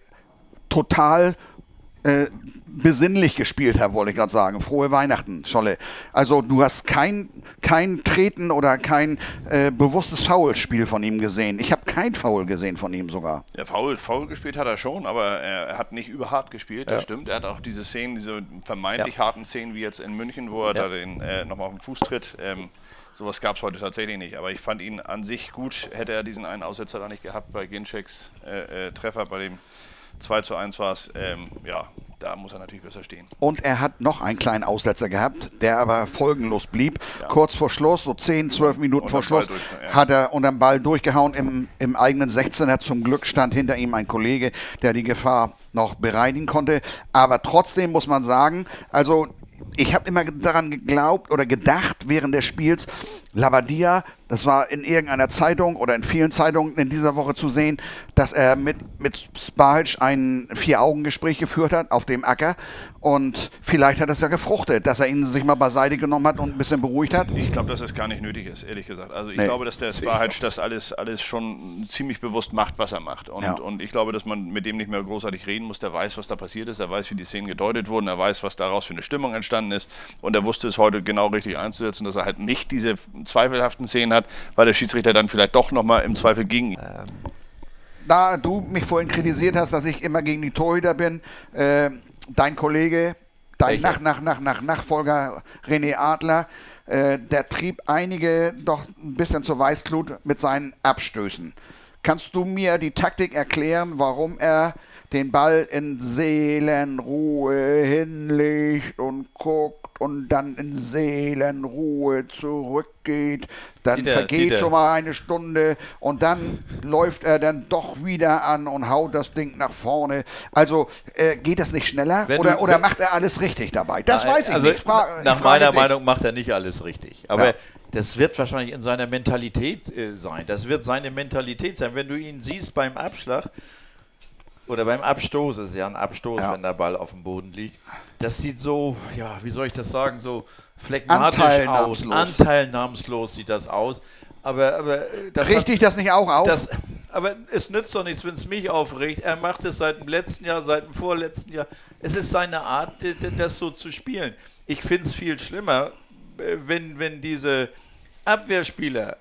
total äh, besinnlich gespielt hat, wollte ich gerade sagen. Frohe Weihnachten, Scholle. Also du hast kein, kein Treten oder kein äh, bewusstes Foulspiel von ihm gesehen. Ich habe kein Foul gesehen von ihm sogar. Ja, Foul, Foul gespielt hat er schon, aber er hat nicht überhart gespielt, das ja. stimmt. Er hat auch diese Szenen, diese vermeintlich ja. harten Szenen wie jetzt in München, wo er ja. da den äh, nochmal auf den Fuß tritt. Ähm, sowas gab es heute tatsächlich nicht, aber ich fand ihn an sich gut. Hätte er diesen einen Aussetzer da nicht gehabt bei Ginczeks äh, äh, Treffer, bei dem zwei zu eins war es, ähm, ja, da muss er natürlich besser stehen. Und er hat noch einen kleinen Aussetzer gehabt, der aber folgenlos blieb. Ja. Kurz vor Schluss, so zehn, zwölf Minuten vor Schluss, durch, ja. hat er unterm Ball durchgehauen im, im eigenen sechzehner. Zum Glück stand hinter ihm ein Kollege, der die Gefahr noch bereinigen konnte. Aber trotzdem muss man sagen, also ich habe immer daran geglaubt oder gedacht während des Spiels, Labadia, das war in irgendeiner Zeitung oder in vielen Zeitungen in dieser Woche zu sehen, dass er mit, mit Sparic ein Vier-Augen-Gespräch geführt hat auf dem Acker und vielleicht hat es ja gefruchtet, dass er ihn sich mal beiseite genommen hat und ein bisschen beruhigt hat. Ich glaube, dass es gar nicht nötig ist, ehrlich gesagt. Also ich nee, glaube, dass der Sparic das alles, alles schon ziemlich bewusst macht, was er macht. Und, ja. und ich glaube, dass man mit dem nicht mehr großartig reden muss. Der weiß, was da passiert ist, er weiß, wie die Szenen gedeutet wurden, er weiß, was daraus für eine Stimmung entstanden ist und er wusste es heute genau richtig einzusetzen, dass er halt nicht diese zweifelhaften Szenen hat, weil der Schiedsrichter dann vielleicht doch nochmal im Zweifel gegen. Ähm, da du mich vorhin kritisiert hast, dass ich immer gegen die Torhüter bin, äh, dein Kollege, dein nach, nach, nach, nach Nachfolger René Adler, äh, der trieb einige doch ein bisschen zur Weißglut mit seinen Abstößen. Kannst du mir die Taktik erklären, warum er den Ball in Seelenruhe hinlegt und guckt und dann in Seelenruhe zurückgeht, dann Dieter, vergeht Dieter. schon mal eine Stunde und dann läuft er dann doch wieder an und haut das Ding nach vorne. Also äh, geht das nicht schneller wenn oder, du, oder macht er alles richtig dabei? Das na, weiß ich also nicht. Fra nach meiner Meinung macht er nicht alles richtig. Aber ja. das wird wahrscheinlich in seiner Mentalität äh, sein. Das wird seine Mentalität sein. Wenn du ihn siehst beim Abschlag oder beim Abstoß, ist ja ein Abstoß, ja. wenn der Ball auf dem Boden liegt. Das sieht so, ja, wie soll ich das sagen, so phlegmatisch aus. Anteilnahmslos sieht das aus. Aber, aber das Regt dich das nicht auch auf? Das, aber es nützt doch nichts, wenn es mich aufregt. Er macht es seit dem letzten Jahr, seit dem vorletzten Jahr. Es ist seine Art, das so zu spielen. Ich finde es viel schlimmer, wenn, wenn diese Abwehrspieler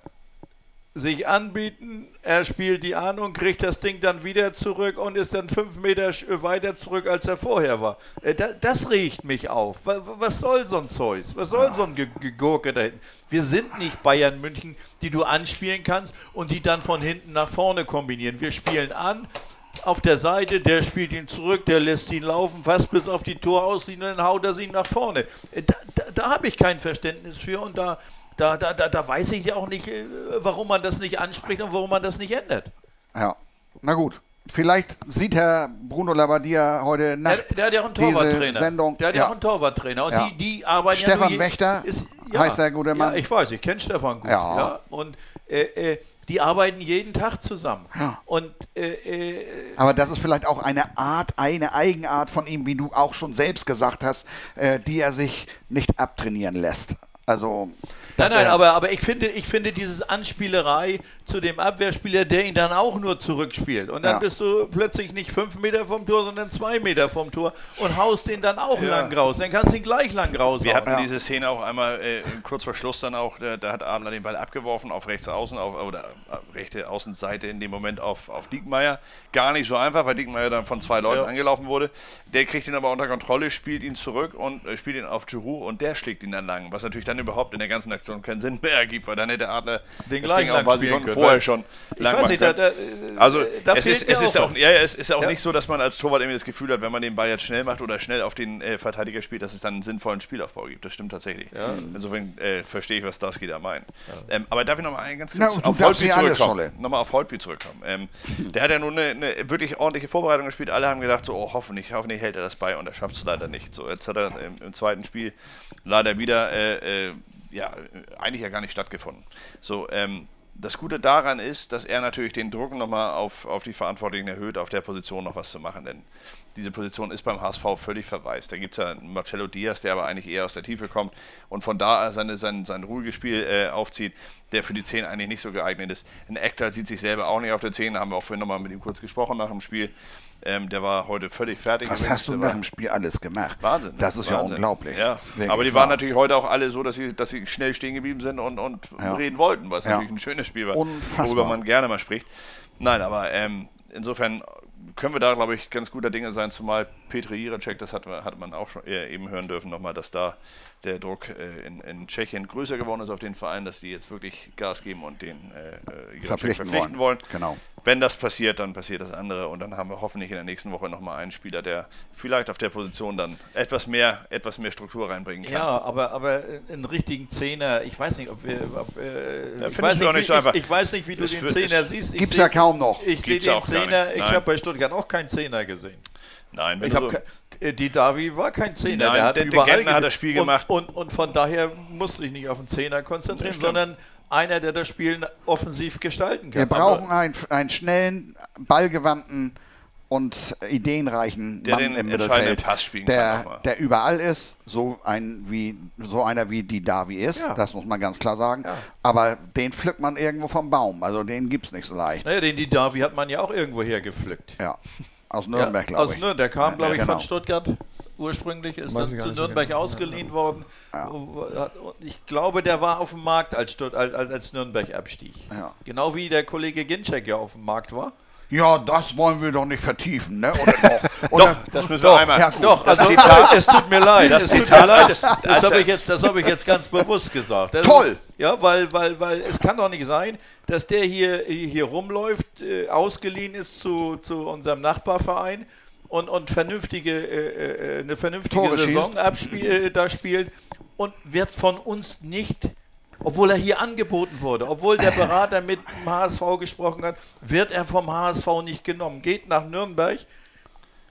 sich anbieten, er spielt die an und kriegt das Ding dann wieder zurück und ist dann fünf Meter weiter zurück, als er vorher war. Das regt mich auf. Was soll so ein Zeus? Was soll so ein Gegurke da hinten? Wir sind nicht Bayern München, die du anspielen kannst und die dann von hinten nach vorne kombinieren. Wir spielen an, auf der Seite, der spielt ihn zurück, der lässt ihn laufen, fast bis auf die Torauslinie, dann haut er sie nach vorne. Da, da, da habe ich kein Verständnis für und da Da, da, da, da weiß ich auch nicht, warum man das nicht anspricht und warum man das nicht ändert. Ja, na gut. Vielleicht sieht Herr Bruno Labbadia heute Nacht der, der hat ja auch einen Torwarttrainer. Sendung. Der hat ja auch einen Torwarttrainer. Und ja. die, die arbeiten Stefan ja Wächter ist, ja, heißt der gute Mann. Ja, ich weiß, ich kenne Stefan gut. Ja. Ja. Und äh, äh, die arbeiten jeden Tag zusammen. Ja. Und, äh, äh, aber das ist vielleicht auch eine Art, eine Eigenart von ihm, wie du auch schon selbst gesagt hast, äh, die er sich nicht abtrainieren lässt. Also, nein, nein, aber, aber ich finde, ich finde dieses Anspielerei zu dem Abwehrspieler, der ihn dann auch nur zurückspielt. Und dann ja. bist du plötzlich nicht fünf Meter vom Tor, sondern zwei Meter vom Tor und haust den dann auch ja. lang raus. Dann kannst du ihn gleich lang raus. Wir hatten ja. diese Szene auch einmal äh, kurz vor Schluss dann auch, da, da hat Adler den Ball abgeworfen auf rechts außen auf, oder äh, rechte Außenseite in dem Moment auf, auf Diekmeyer. Gar nicht so einfach, weil Diekmeyer dann von zwei Leuten ja. angelaufen wurde. Der kriegt ihn aber unter Kontrolle, spielt ihn zurück und äh, spielt ihn auf Giroud und der schlägt ihn dann lang. Was natürlich dann überhaupt in der ganzen Aktion keinen Sinn mehr ergibt, weil dann hätte Adler den gleich lang auch spielen können, vorher schon lang machen können. Da, da, also da es ist, es ist auch, ja, es ist auch ja. nicht so, dass man als Torwart irgendwie das Gefühl hat, wenn man den Ball jetzt schnell macht oder schnell auf den äh, Verteidiger spielt, dass es dann einen sinnvollen Spielaufbau gibt. Das stimmt tatsächlich. Ja. Insofern äh, verstehe ich, was Darsky da meint. Ja. Ähm, aber darf ich nochmal ganz kurz Na, auf Holtby zurückkommen? Nochmal auf Holtby zurückkommen. Ähm, der hat ja nun eine, eine wirklich ordentliche Vorbereitung gespielt. Alle haben gedacht, so, oh, hoffentlich, hoffentlich hält er das bei und er schafft es leider nicht. So, jetzt hat er im, im zweiten Spiel leider wieder äh, äh, ja, eigentlich ja gar nicht stattgefunden. So, ähm, das Gute daran ist, dass er natürlich den Druck nochmal auf, auf die Verantwortlichen erhöht, auf der Position noch was zu machen, denn diese Position ist beim H S V völlig verwaist. Da gibt es ja einen Marcelo Diaz, der aber eigentlich eher aus der Tiefe kommt und von da seine, sein, sein ruhiges Spiel äh, aufzieht, der für die zehn eigentlich nicht so geeignet ist. Ein Ekdal sieht sich selber auch nicht auf der zehn, da haben wir auch vorhin nochmal mit ihm kurz gesprochen nach dem Spiel. Ähm, der war heute völlig fertig. Was hast du nach dem Spiel alles gemacht? Wahnsinn. Das ist Wahnsinn. ja unglaublich. Ja. Aber die waren natürlich heute auch alle so, dass sie, dass sie schnell stehen geblieben sind und, und ja. reden wollten, was ja. natürlich ein schönes Spiel war, Unfassbar. worüber man gerne mal spricht. Nein, aber ähm, insofern können wir da, glaube ich, ganz guter Dinge sein, zumal Petr Jiracek, das hat, hat man auch schon eben hören dürfen nochmal, dass da der Druck äh, in, in Tschechien größer geworden ist auf den Verein, dass die jetzt wirklich Gas geben und den äh, Jiracek verpflichten, verpflichten wollen. wollen. Genau. Wenn das passiert, dann passiert das andere und dann haben wir hoffentlich in der nächsten Woche nochmal einen Spieler, der vielleicht auf der Position dann etwas mehr, etwas mehr Struktur reinbringen kann. Ja, aber, aber einen richtigen Zehner, ich weiß nicht, ob wir... Ob, äh, ja, ich, weiß nicht, auch nicht wie, so einfach. Ich, ich weiß nicht, wie du das den für, Zehner siehst. Gibt es ja kaum noch. Ich sehe den Zehner, ich habe bei Stuttgart auch keinen Zehner gesehen. Nein, wenn ich so ke- die Davi war kein Zehner, Nein, der hat der, überall der Gentner hat das Spiel und, gemacht. Und, und, und von daher musste ich nicht auf den Zehner konzentrieren, sondern einer, der das Spiel offensiv gestalten kann. Wir brauchen einen, einen schnellen, ballgewandten und ideenreichen der Mann den im entscheidenden Mittelfeld, Pass spielen der, kann. der überall ist, so, ein, wie, so einer wie die Davi ist, ja. das muss man ganz klar sagen. Ja. Aber den pflückt man irgendwo vom Baum, also den gibt es nicht so leicht. Naja, den die Davi hat man ja auch irgendwo hergepflückt. Ja, aus Nürnberg, ja, glaube ich. Aus Nürnberg, der kam, glaube ich, ja, genau. von Stuttgart. Ursprünglich ist Weiß dann ich zu gar nicht Nürnberg so genau. ausgeliehen worden. Ja. Und ich glaube, der war auf dem Markt, als, Stutt als, als Nürnberg abstieg. Ja. Genau wie der Kollege Ginczek ja auf dem Markt war. Ja, das wollen wir doch nicht vertiefen, ne? Oder doch? Oder Doch, das müssen doch, wir einmal. ja, gut. Doch, Das also, Zitat- es tut mir leid. Das es tut Zitat mir leid. als- Das, als- das habe ich, jetzt- das hab ich jetzt ganz bewusst gesagt. Das Toll! Ist, ja, weil, weil, weil es kann doch nicht sein, dass der hier, hier rumläuft, äh, ausgeliehen ist zu, zu unserem Nachbarverein und, und vernünftige, äh, äh, eine vernünftige Tore Saison abspiel, äh, da spielt und wird von uns nicht, obwohl er hier angeboten wurde, obwohl der Berater mit dem H S V gesprochen hat, wird er vom H S V nicht genommen. Geht nach Nürnberg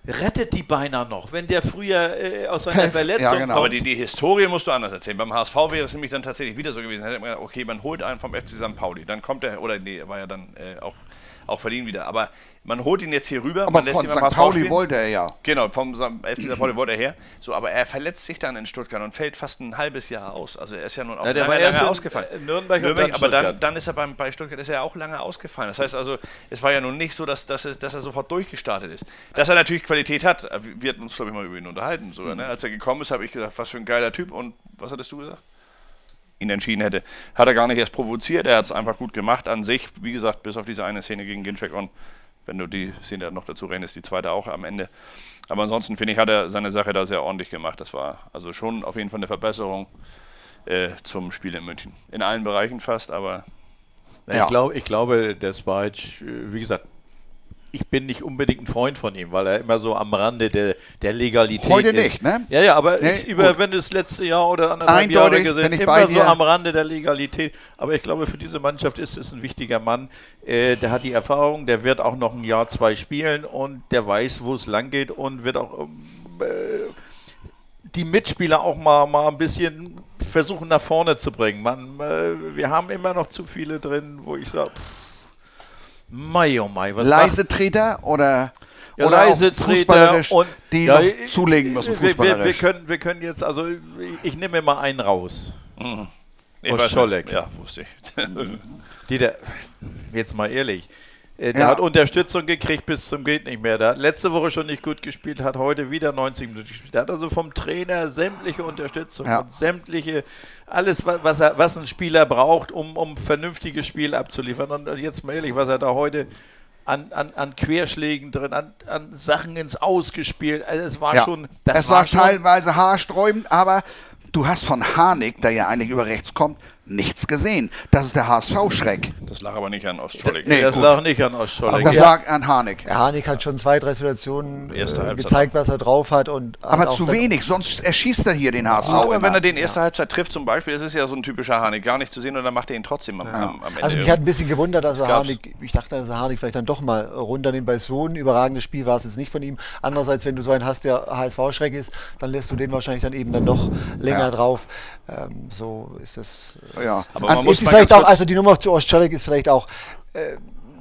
rettet die beinahe noch, wenn der früher äh, aus seiner Pfeff, Verletzung ja, genau. Aber die, die Historie musst du anders erzählen. Beim H S V wäre es nämlich dann tatsächlich wieder so gewesen. Hätte man gesagt, okay, man holt einen vom F C Sankt Pauli, dann kommt er, oder nee, er war ja dann äh, auch, auch verdient wieder. Aber man holt ihn jetzt hier rüber, Aber man lässt von ihn beim H Sankt S V Pauli spielen. wollte er ja. Genau, vom F C Sankt Pauli wollte er her. So, aber er verletzt sich dann in Stuttgart und fällt fast ein halbes Jahr aus. Also er ist ja nun auch Ja, der lange, war erst lange in, ausgefallen. äh, Nürnberg, Nürnberg, und dann aber dann, Stuttgart. dann ist er beim, bei Stuttgart ist er auch lange ausgefallen. Das heißt also, es war ja nun nicht so, dass, dass, es, dass er sofort durchgestartet ist. Dass er natürlich Qualität hat. Wir hatten uns, glaube ich, mal über ihn unterhalten. Sogar, ne? Als er gekommen ist, habe ich gesagt, was für ein geiler Typ. Und was hattest du gesagt? Ihn entschieden hätte. Hat er gar nicht erst provoziert. Er hat es einfach gut gemacht an sich. Wie gesagt, bis auf diese eine Szene gegen Ginczek und wenn du die Szene noch dazu rechnest, die zweite auch am Ende. Aber ansonsten, finde ich, hat er seine Sache da sehr ordentlich gemacht. Das war also schon auf jeden Fall eine Verbesserung äh, zum Spiel in München. In allen Bereichen fast, aber... Na, Ja. ich, glaub, ich glaube, der Spajic, äh, wie gesagt, ich bin nicht unbedingt ein Freund von ihm, weil er immer so am Rande der, der Legalität Heute ist. nicht, ne? Ja, ja, aber Nee, ich, über, gut. wenn du das letzte Jahr oder anderthalb Eindeutig Jahre bin gesehen, ich bei immer so dir. am Rande der Legalität. Aber ich glaube, für diese Mannschaft ist es ein wichtiger Mann. Äh, der hat die Erfahrung, der wird auch noch ein Jahr, zwei spielen und der weiß, wo es lang geht und wird auch ähm, äh, die Mitspieler auch mal, mal ein bisschen versuchen nach vorne zu bringen. Man, äh, wir haben immer noch zu viele drin, wo ich sage, Mai, oh Mai, was macht Leisetreter oder, ja, oder auch Leisetreter fußballerisch, und die ja, noch ich- zulegen müssen, wir, wir, wir, fußballerisch. können, wir können jetzt, also ich, ich nehme mal einen raus. Mhm. Ich Und weiß Scholleck. nicht. Ja, wusste ich. Die der, jetzt mal ehrlich, äh, der Ja. hat Unterstützung gekriegt bis zum geht nicht mehr. Der hat letzte Woche schon nicht gut gespielt, hat heute wieder neunzig Minuten gespielt. Der hat also vom Trainer sämtliche Unterstützung Ja. und sämtliche, alles, wa- was, er, was ein Spieler braucht, um, um vernünftiges Spiel abzuliefern. Und jetzt mal ehrlich, was er da heute an, an, an Querschlägen drin, an, an Sachen ins Aus gespielt. Also es war Ja. schon, das es war, schon, teilweise haarsträubend, aber du hast von Harnik, der ja eigentlich über rechts kommt, nichts gesehen. Das ist der H S V-Schreck. Das lag aber nicht an Ostscholleck. Nee, das gut. lag nicht an Ostscholleck. Das Ja. lag an Harnik. Ja, Harnik hat schon zwei, drei Situationen Erste äh, Halbzeit gezeigt, was er drauf hat. Und hat Aber auch zu dann- wenig, sonst erschießt er hier den H S V. Aber immer. wenn er den erste Halbzeit trifft zum Beispiel, das ist ja so ein typischer Harnik, gar nicht zu sehen und dann macht er ihn trotzdem am, am, am Ende. Also mich hat ein bisschen gewundert, dass er gab's. Harnik, ich dachte, dass er Harnik vielleicht dann doch mal runternimmt, weil so ein überragendes Spiel war es jetzt nicht von ihm. Andererseits, wenn du so einen hast, der H S V-Schreck ist, dann lässt du den wahrscheinlich dann eben dann noch länger Ja. drauf. Ähm, so ist das. äh, ja. Aber An- man muss ist mal vielleicht ganz auch, kurz- also die Nummer zu Ostscholleck ist vielleicht auch, äh,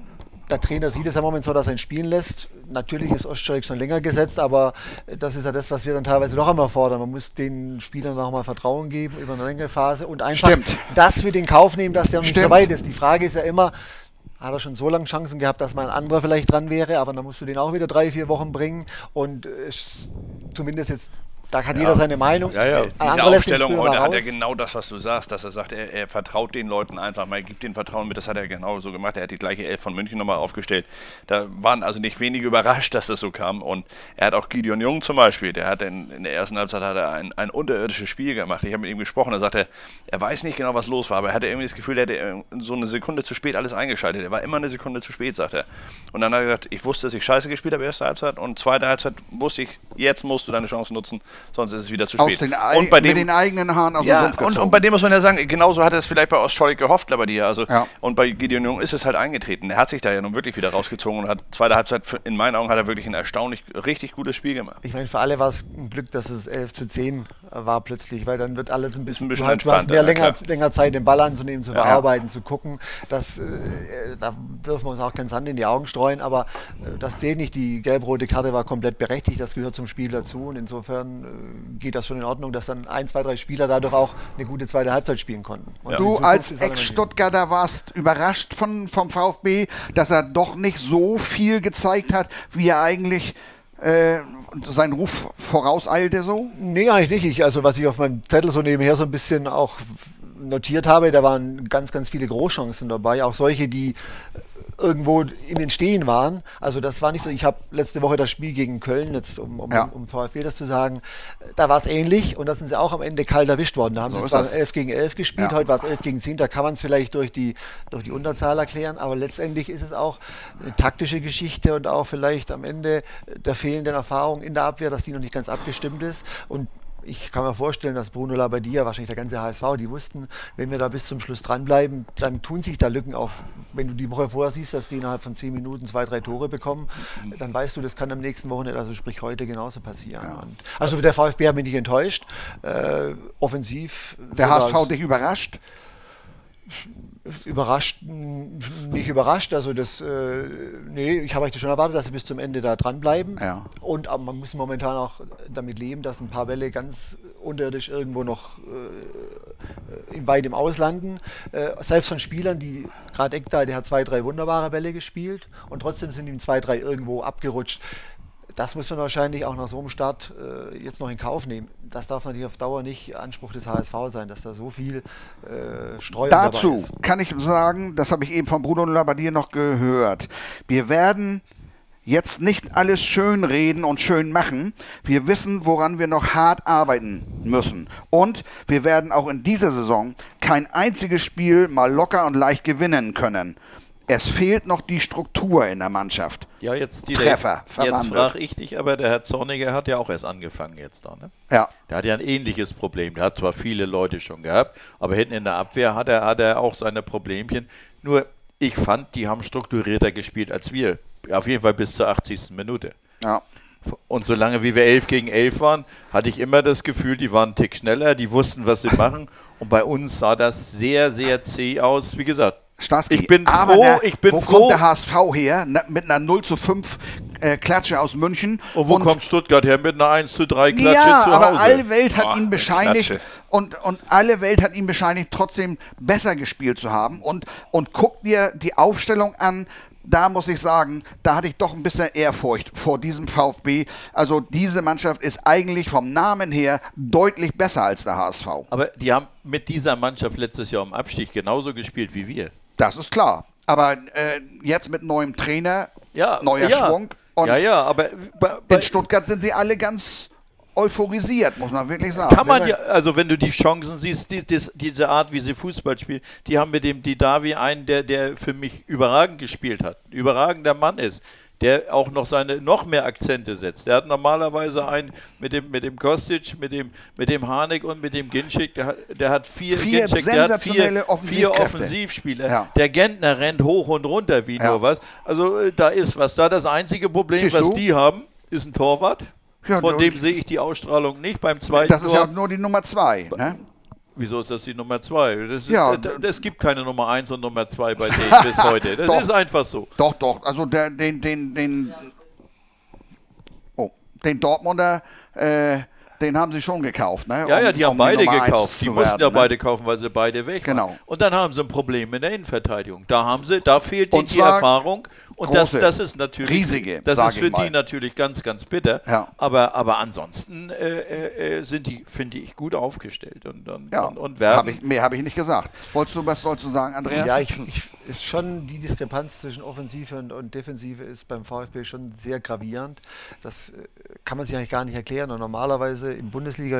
der Trainer sieht es ja momentan so, dass er ihn spielen lässt. Natürlich ist Ostscholleck schon länger gesetzt, aber das ist ja das, was wir dann teilweise noch einmal fordern. Man muss den Spielern noch mal Vertrauen geben über eine längere Phase und einfach Stimmt. das mit in Kauf nehmen, dass der noch nicht so Stimmt. weit ist. Die Frage ist ja immer, hat er schon so lange Chancen gehabt, dass mal ein anderer vielleicht dran wäre, aber dann musst du den auch wieder drei, vier Wochen bringen und es, zumindest jetzt, da hat jeder seine Meinung. Ja, ja. Ein Diese anderer lässt ihn Aufstellung früher heute mal hat er raus. genau das, was du sagst, dass er sagt, er, er vertraut den Leuten einfach mal, er gibt den Vertrauen mit, das hat er genau so gemacht, er hat die gleiche Elf von München nochmal aufgestellt. Da waren also nicht wenige überrascht, dass das so kam und er hat auch Gideon Jung zum Beispiel, der hat in, in der ersten Halbzeit hat er ein, ein unterirdisches Spiel gemacht, ich habe mit ihm gesprochen, da sagte er, er weiß nicht genau, was los war, aber er hatte irgendwie das Gefühl, er hätte so eine Sekunde zu spät alles eingeschaltet, er war immer eine Sekunde zu spät, sagt er. Und dann hat er gesagt, ich wusste, dass ich scheiße gespielt habe, erste Halbzeit und zweite Halbzeit wusste ich, jetzt musst du deine Chance nutzen, sonst ist es wieder zu Aus spät. den, Ei- und bei mit dem, den eigenen Haaren aus dem ja, Rumpf und, gezogen. und bei dem muss man ja sagen, genauso hat er es vielleicht bei Ostscholleck gehofft, aber die, also, Ja. und bei Gideon Jung ist es halt eingetreten. Er hat sich da ja nun wirklich wieder rausgezogen und hat zweite Halbzeit, für- in meinen Augen hat er wirklich ein erstaunlich, richtig gutes Spiel gemacht. Ich meine, für alle war es ein Glück, dass es elf zu zehn war plötzlich, weil dann wird alles ein bisschen, ein bisschen du, hast, du hast entspannter, mehr ja, länger, klar. länger Zeit, den Ball anzunehmen, zu Ja. verarbeiten, zu gucken. Das, äh, da dürfen wir uns auch keinen Sand in die Augen streuen, aber äh, das sehe ich nicht. Die gelb-rote Karte war komplett berechtigt, das gehört zum Spiel dazu und insofern äh, geht das schon in Ordnung, dass dann ein, zwei, drei Spieler dadurch auch eine gute zweite Halbzeit spielen konnten. Und in Du Zukunft als ist alles Ex-Stuttgarter warst überrascht von, vom VfB, dass er doch nicht so viel gezeigt hat, wie er eigentlich äh, seinen Ruf vorauseilte so? Nee, eigentlich nicht. Ich, also was ich auf meinem Zettel so nebenher so ein bisschen auch notiert habe, da waren ganz, ganz viele Großchancen dabei, auch solche, die irgendwo in den Stehen waren. Also das war nicht so, ich habe letzte Woche das Spiel gegen Köln, jetzt um, um, Ja. um VfB das zu sagen, da war es ähnlich und da sind sie auch am Ende kalt erwischt worden. Da haben So sie ist zwar das. elf gegen elf gespielt, Ja. heute war es elf gegen zehn, da kann man es vielleicht durch die, durch die Unterzahl erklären, aber letztendlich ist es auch eine taktische Geschichte und auch vielleicht am Ende der fehlenden Erfahrung in der Abwehr, dass die noch nicht ganz abgestimmt ist und ich kann mir vorstellen, dass Bruno Labbadia, wahrscheinlich der ganze H S V, die wussten, wenn wir da bis zum Schluss dranbleiben, dann tun sich da Lücken auf. Wenn du die Woche vorher siehst, dass die innerhalb von zehn Minuten zwei, drei Tore bekommen, dann weißt du, das kann am nächsten Wochenende, also sprich heute, genauso passieren. Ja. Und also der VfB hat mich nicht enttäuscht. Äh, offensiv. Der H S V dich überrascht? Überrascht, nicht überrascht, also das, äh, nee, ich habe eigentlich schon erwartet, dass sie bis zum Ende da dranbleiben. Ja. Und aber man muss momentan auch damit leben, dass ein paar Bälle ganz unterirdisch irgendwo noch äh, weit im Auslanden. Äh, selbst von Spielern, die, gerade Ekdal, der hat zwei, drei wunderbare Bälle gespielt und trotzdem sind ihm zwei, drei irgendwo abgerutscht. Das muss man wahrscheinlich auch nach so einem Start äh, jetzt noch in Kauf nehmen. Das darf natürlich auf Dauer nicht Anspruch des H S V sein, dass da so viel äh, Streuung dabei ist. Dazu kann ich sagen, das habe ich eben von Bruno Labbadia noch gehört. Wir werden jetzt nicht alles schön reden und schön machen. Wir wissen, woran wir noch hart arbeiten müssen. Und wir werden auch in dieser Saison kein einziges Spiel mal locker und leicht gewinnen können. Es fehlt noch die Struktur in der Mannschaft. Ja, jetzt die Treffer, Jetzt verwandelt. frage ich dich, aber der Herr Zorniger hat ja auch erst angefangen jetzt da, ne? Ja. Der hat ja ein ähnliches Problem. Der hat zwar viele Leute schon gehabt, aber hinten in der Abwehr hat er, hat er auch seine Problemchen. Nur, ich fand, die haben strukturierter gespielt als wir. Auf jeden Fall bis zur achtzigsten Minute. Ja. Und solange wie wir elf gegen elf waren, hatte ich immer das Gefühl, die waren einen Tick schneller, die wussten, was sie machen. Und bei uns sah das sehr, sehr zäh aus. Wie gesagt, Starski, ich bin aber froh, der, ich bin wo froh. kommt der H S V her? Na, mit einer null zu fünf äh, Klatsche aus München. Und wo kommt Stuttgart her? Mit einer eins zu drei Klatsche ja, zu aber Hause. alle Welt hat Oh, ihn bescheinigt Klatsche. und, und alle Welt hat ihn bescheinigt, trotzdem besser gespielt zu haben. Und, und guck dir die Aufstellung an. Da muss ich sagen, da hatte ich doch ein bisschen Ehrfurcht vor diesem VfB. Also diese Mannschaft ist eigentlich vom Namen her deutlich besser als der H S V. Aber die haben mit dieser Mannschaft letztes Jahr im Abstieg genauso gespielt wie wir. Das ist klar. Aber äh, jetzt mit neuem Trainer, Ja, neuer ja. Schwung. Und ja, ja, aber bei, bei, in Stuttgart sind sie alle ganz euphorisiert, muss man wirklich sagen. kann man ja, also wenn du die Chancen siehst, die, die, diese Art, wie sie Fußball spielen, die haben mit dem Didavi einen, der, der für mich überragend gespielt hat, ein überragender Mann ist, der auch noch seine noch mehr Akzente setzt. Der hat normalerweise einen mit dem mit dem Kostic, mit dem mit dem Harnik und mit dem Ginczek, der hat, der hat vier, Vier Ginczek, der hat sensationelle vier, vier Offensivkräfte. Offensivspieler. Ja. Der Gentner rennt hoch und runter wie Ja. nur was. Also äh, da ist was da. Das einzige Problem, Siehst was du? die haben, ist ein Torwart. Ja, Von und dem sehe ich die Ausstrahlung nicht beim zweiten das ist Tor. ja nur die Nummer zwei. Ne? Wieso ist das die Nummer zwei? Das, Ja, ist, es gibt keine Nummer eins und Nummer zwei bei denen bis heute. Das Doch. ist einfach so. Doch, doch. Also der, den, den, den, oh, den Dortmunder, äh, den haben sie schon gekauft, ne? Ja, Um- ja, die haben um beide Nummer eins gekauft. Die zu mussten werden, ja ne? beide kaufen, weil sie beide weg waren. Genau. Und dann haben sie ein Problem in der Innenverteidigung. Da haben sie, da fehlt ihnen Und die zwar Erfahrung. Und das, große, das ist natürlich, riesige, das sag ist ich für mal. die natürlich ganz, ganz bitter. Ja. Aber, aber ansonsten äh, äh, sind die, finde ich, gut aufgestellt und, und, Ja, und, und werden. hab ich, mehr habe ich nicht gesagt. Wolltest du, was sollst du sagen, Andreas? Ja, ich, ich ist schon die Diskrepanz zwischen Offensive und, und Defensive ist beim VfB schon sehr gravierend. Das äh, kann man sich eigentlich gar nicht erklären. Und normalerweise im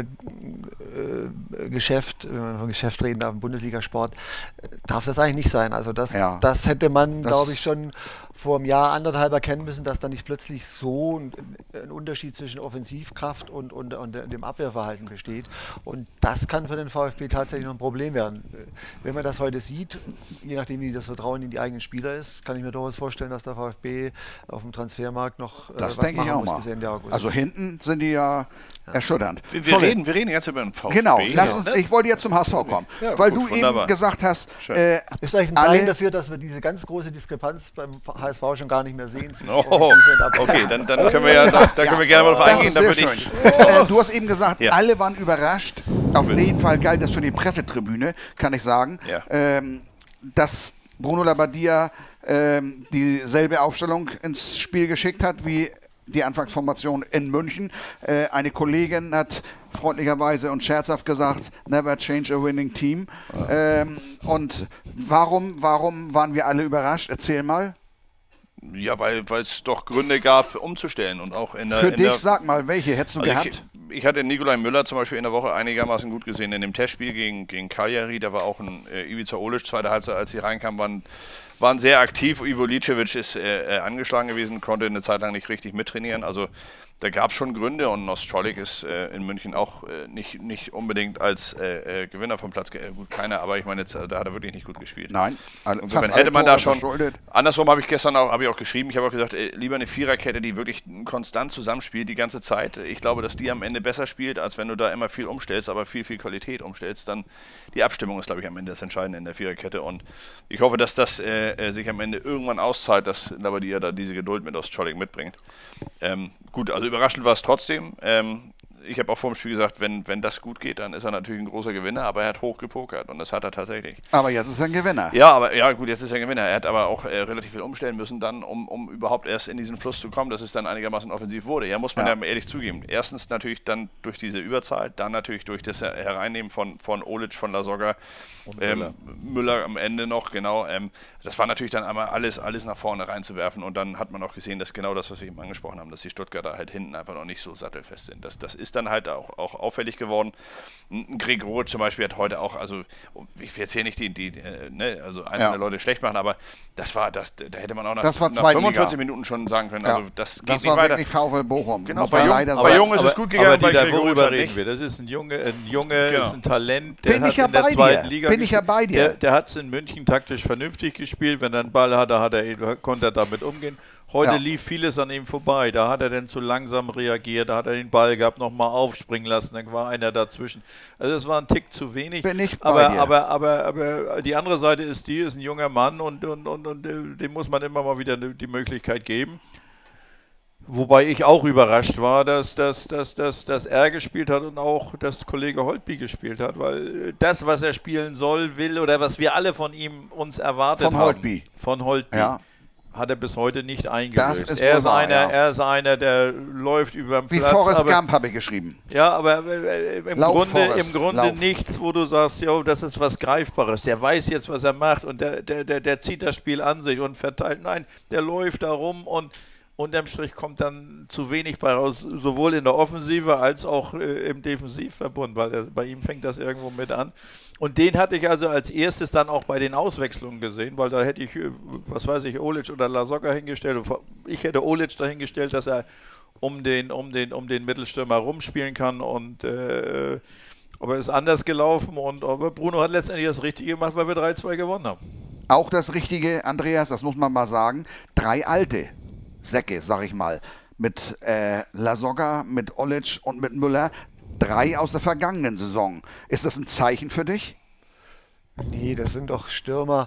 Bundesliga-Geschäft, wenn man von Geschäft reden darf, im Bundesligasport, äh, darf das eigentlich nicht sein. Also das, Ja. das hätte man, Das- glaube ich, schon vor einem Jahr, anderthalb erkennen müssen, dass da nicht plötzlich so ein, ein Unterschied zwischen Offensivkraft und, und, und dem Abwehrverhalten besteht. Und das kann für den VfB tatsächlich noch ein Problem werden. Wenn man das heute sieht, je nachdem wie das Vertrauen in die eigenen Spieler ist, kann ich mir durchaus vorstellen, dass der VfB auf dem Transfermarkt noch äh, Das was denke ich machen auch muss mal. bis Ende August. Also hinten sind die ja, erschütternd. Wir, wir, Tolle. reden, wir reden jetzt über den VfB. Genau, lass Ja. uns, ich wollte jetzt zum H S V kommen, Ja, weil gut, du wunderbar. eben gesagt hast, Schön. äh, ist eigentlich ein alle- Zeichen dafür, dass wir diese ganz große Diskrepanz beim H S V schon gar nicht mehr sehen. zwischen Oh, Offensive und Abwehr. okay, dann, dann können wir ja, da, da können wir gerne mal drauf das eingehen. ist Da sehr würde schön. ich, Äh, du hast eben gesagt, Ja. alle waren überrascht. Auf jeden Fall galt das für die Pressetribüne, kann ich sagen, Ja. ähm, dass Bruno Labbadia ähm, dieselbe Aufstellung ins Spiel geschickt hat wie die Anfangsformation in München. Äh, eine Kollegin hat freundlicherweise und scherzhaft gesagt, never change a winning team. Ähm, und warum, warum waren wir alle überrascht? Erzähl mal. ja, weil weil es doch Gründe gab, umzustellen und auch in der. Für in dich, der, sag mal, welche hättest du Also gehabt? ich, ich hatte Nikolai Müller zum Beispiel in der Woche einigermaßen gut gesehen in dem Testspiel gegen, gegen Cagliari. Da war auch ein äh, Ivica Olic, zweite Halbzeit, als sie reinkamen, waren, waren sehr aktiv. Ivo Licevic ist äh, äh, angeschlagen gewesen, konnte eine Zeit lang nicht richtig mittrainieren. Also da gab es schon Gründe und Nostrolik ist äh, in München auch äh, nicht, nicht unbedingt als äh, äh, Gewinner vom Platz, äh, gut, keiner, aber ich meine, jetzt, äh, da hat er wirklich nicht gut gespielt. Nein, also insofern hätte man da schon, andersrum habe ich gestern auch, habe ich auch geschrieben, ich habe auch gesagt, äh, lieber eine Viererkette, die wirklich konstant zusammenspielt die ganze Zeit. Ich glaube, dass die am Ende besser spielt, als wenn du da immer viel umstellst, aber viel, viel Qualität umstellst. Dann die Abstimmung ist, glaube ich, am Ende das Entscheidende in der Viererkette und ich hoffe, dass das äh, äh, sich am Ende irgendwann auszahlt, dass Labbadia da diese Geduld mit Ostscholling mitbringt. Ähm, gut, also überraschend war es trotzdem. Ähm, ich habe auch vor dem Spiel gesagt, wenn, wenn das gut geht, dann ist er natürlich ein großer Gewinner, aber er hat hoch gepokert und das hat er tatsächlich. Aber jetzt ist er ein Gewinner. Ja, aber ja gut, jetzt ist er ein Gewinner. Er hat aber auch äh, relativ viel umstellen müssen dann, um, um überhaupt erst in diesen Fluss zu kommen, dass es dann einigermaßen offensiv wurde. Ja, muss man ja, ja ehrlich zugeben. Erstens natürlich dann durch diese Überzahl, dann natürlich durch das Hereinnehmen von, von Olic, von Lasogga, ähm, Müller. Müller am Ende noch, genau. Ähm, das war natürlich dann einmal alles, alles nach vorne reinzuwerfen und dann hat man auch gesehen, dass genau das, was wir eben angesprochen haben, dass die Stuttgarter halt hinten einfach noch nicht so sattelfest sind. Das, das ist dann halt auch, auch auffällig geworden. Gregoritsch zum Beispiel hat heute auch, also ich will jetzt hier nicht die, die äh, ne, also einzelne ja. Leute schlecht machen, aber das war, das, da hätte man auch nach, nach fünfundvierzig Minuten schon sagen können, ja. also das geht das nicht war weiter. Wirklich VfL Bochum. Genau, bei, Jung, aber, bei Jung ist aber, es gut gegangen, aber bei Dieter, worüber reden nicht. wir? Das ist ein Junge, ein Junge genau. ist ein Talent, der Bin hat ich ja in der bei zweiten dir. Liga Bin ich ja bei dir. Der, der hat es in München taktisch vernünftig gespielt, wenn er einen Ball hatte, hat er, konnte er damit umgehen. Heute ja. lief vieles an ihm vorbei. Da hat er dann zu langsam reagiert, da hat er den Ball gehabt, nochmal aufspringen lassen, dann war einer dazwischen. Also das war ein Tick zu wenig. Bin ich bei aber, dir. aber, aber, aber die andere Seite ist die, ist ein junger Mann und, und, und, und dem muss man immer mal wieder die Möglichkeit geben. Wobei ich auch überrascht war, dass, dass, dass, dass, dass er gespielt hat und auch, dass Kollege Holtby gespielt hat, weil das, was er spielen soll, will oder was wir alle von ihm uns erwartet von haben, Holtby. von Holtby, ja. hat er bis heute nicht eingelöst. Ist er, ist wahr, einer, ja. er ist einer, der läuft über den Wie Platz. Wie Forrest aber, Gump habe ich geschrieben. Ja, aber äh, im Lauf, Grunde, Forrest, im Grunde Lauf. nichts, wo du sagst, jo, das ist was Greifbares. Der weiß jetzt, was er macht und der, der, der, der zieht das Spiel an sich und verteilt. Nein, der läuft da rum und unterm Strich kommt dann zu wenig bei raus, sowohl in der Offensive als auch äh, im Defensivverbund, weil der, bei ihm fängt das irgendwo mit an. Und den hatte ich also als erstes dann auch bei den Auswechslungen gesehen, weil da hätte ich, äh, was weiß ich, Olic oder Lasogga hingestellt. Ich hätte Olic dahingestellt, dass er um den, um den, um den Mittelstürmer rumspielen kann und äh, aber ist anders gelaufen und aber Bruno hat letztendlich das Richtige gemacht, weil wir drei zwei gewonnen haben. Auch das Richtige, Andreas, das muss man mal sagen, drei alte Säcke, sag ich mal, mit äh, Lasogga, mit Olic und mit Müller, drei aus der vergangenen Saison. Ist das ein Zeichen für dich? Nee, das sind doch Stürmer,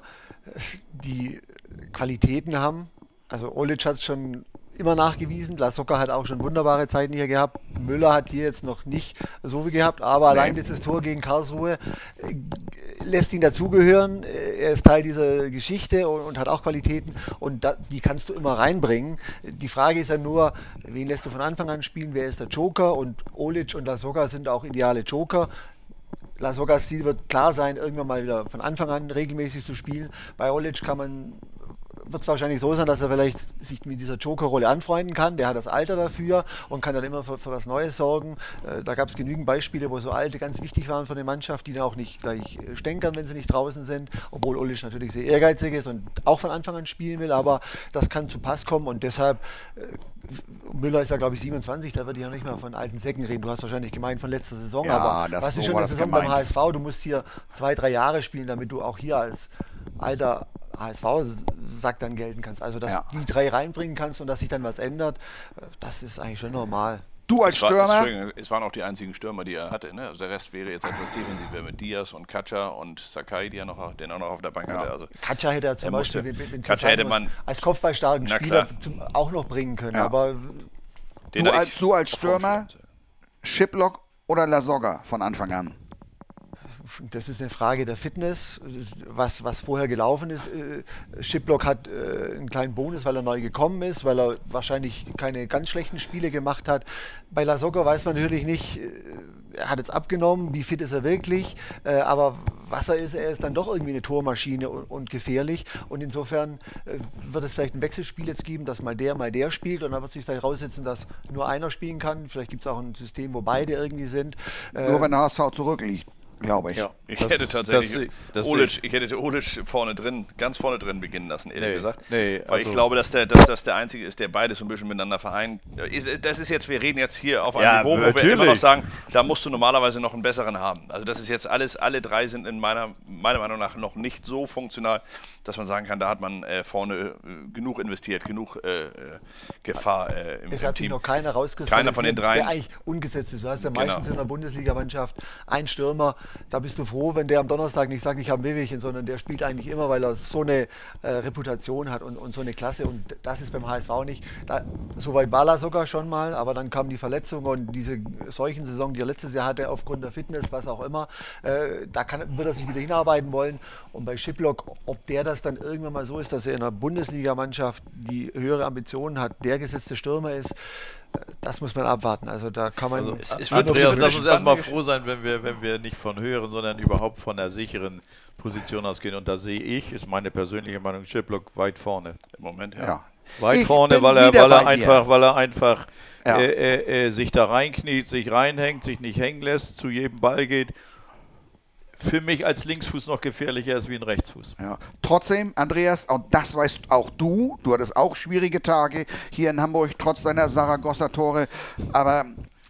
die Qualitäten haben. Also Olic hat es schon immer nachgewiesen, Lasogga hat auch schon wunderbare Zeiten hier gehabt. Müller hat hier jetzt noch nicht so viel gehabt, aber nee. allein dieses Tor gegen Karlsruhe äh, lässt ihn dazugehören. Er ist Teil dieser Geschichte und, und hat auch Qualitäten und da, die kannst du immer reinbringen. Die Frage ist ja nur, wen lässt du von Anfang an spielen, wer ist der Joker, und Olic und Lasogga sind auch ideale Joker. Lasoggas Ziel wird klar sein, irgendwann mal wieder von Anfang an regelmäßig zu spielen. Bei Olic kann man wird es wahrscheinlich so sein, dass er vielleicht sich mit dieser Joker-Rolle anfreunden kann. Der hat das Alter dafür und kann dann immer für, für was Neues sorgen. Äh, da gab es genügend Beispiele, wo so Alte ganz wichtig waren für die Mannschaft, die dann auch nicht gleich stänkern, wenn sie nicht draußen sind. Obwohl Olic natürlich sehr ehrgeizig ist und auch von Anfang an spielen will. Aber das kann zu Pass kommen und deshalb, äh, Müller ist ja glaube ich siebenundzwanzig, da würde ich ja nicht mehr von alten Säcken reden. Du hast wahrscheinlich gemeint von letzter Saison. Ja, aber was so ist schon eine Saison gemeint. beim H S V? Du musst hier zwei, drei Jahre spielen, damit du auch hier als alter H S V-Sack dann gelten kannst. Also, dass ja. die drei reinbringen kannst und dass sich dann was ändert, das ist eigentlich schon normal. Du als es war, Stürmer? Es, es waren auch die einzigen Stürmer, die er hatte. Ne? Also der Rest wäre jetzt etwas defensiver mit Diaz und Katscha und Sakai, die er noch, den auch noch auf der Bank ja. hatte. Also Katscha hätte er zum er Beispiel musste, wenn Katscha hätte man als kopfballstarken Spieler zum, auch noch bringen können. Ja. Aber du, als, du als Stürmer, Schiplock oder Lasogga von Anfang an? Das ist eine Frage der Fitness, was, was vorher gelaufen ist. Schiplock hat äh, einen kleinen Bonus, weil er neu gekommen ist, weil er wahrscheinlich keine ganz schlechten Spiele gemacht hat. Bei Lasogga weiß man natürlich nicht, äh, er hat jetzt abgenommen, wie fit ist er wirklich, äh, aber was er ist, er ist dann doch irgendwie eine Tormaschine und, und gefährlich. Und insofern äh, wird es vielleicht ein Wechselspiel jetzt geben, dass mal der, mal der spielt, und dann wird sich vielleicht raussetzen, dass nur einer spielen kann. Vielleicht gibt es auch ein System, wo beide irgendwie sind. Nur wenn der H S V zurückliegt. glaube ich. Ja. Ich Das- hätte tatsächlich das- das Olic, ich hätte Olic vorne drin, ganz vorne drin beginnen lassen, ehrlich Nee, gesagt. nee, Weil ich also- glaube, dass, der, dass das der Einzige ist, der beides so ein bisschen miteinander vereint. Das ist jetzt, wir reden jetzt hier auf einem Ja, Niveau, wo wir natürlich. immer noch sagen, da musst du normalerweise noch einen besseren haben. Also das ist jetzt alles, alle drei sind in meiner, meiner Meinung nach noch nicht so funktional, dass man sagen kann, da hat man äh, vorne äh, genug investiert, genug äh, äh, Gefahr äh, im, Es im hat sich Team. noch keiner rausgesetzt, Keiner von den dreien. der eigentlich ungesetzt ist. Du hast ja Genau. meistens in der Bundesligamannschaft einen Stürmer, da bist du froh, wenn der am Donnerstag nicht sagt, ich habe ein Wehwehchen, sondern der spielt eigentlich immer, weil er so eine äh, Reputation hat und, und so eine Klasse, und das ist beim H S V nicht. Da, soweit war er sogar schon mal, aber dann kam die Verletzung und diese Seuchensaison, die er letztes Jahr hatte, aufgrund der Fitness, was auch immer, äh, da kann, wird er sich wieder hinarbeiten wollen. Und bei Schiplock, ob der das dann irgendwann mal so ist, dass er in der Bundesligamannschaft die höhere Ambitionen hat, der gesetzte Stürmer ist, das muss man abwarten. Also da kann man. Also, Es- es wird Andreas, eine lass uns erstmal spannende froh sein, wenn wir, wenn wir nicht von höheren, sondern überhaupt von der sicheren Position ausgehen. Und da sehe ich, ist meine persönliche Meinung, Schiplock weit vorne. Im Moment, ja. Ja. Weit Ich vorne, bin weil er, wieder weil er bei dir. einfach, weil er einfach Ja. äh, äh, äh, sich da reinkniet, sich reinhängt, sich nicht hängen lässt, zu jedem Ball geht. Für mich als Linksfuß noch gefährlicher ist wie ein Rechtsfuß. Ja. Trotzdem, Andreas, und das weißt auch du, du hattest auch schwierige Tage hier in Hamburg, trotz deiner Saragossa-Tore, aber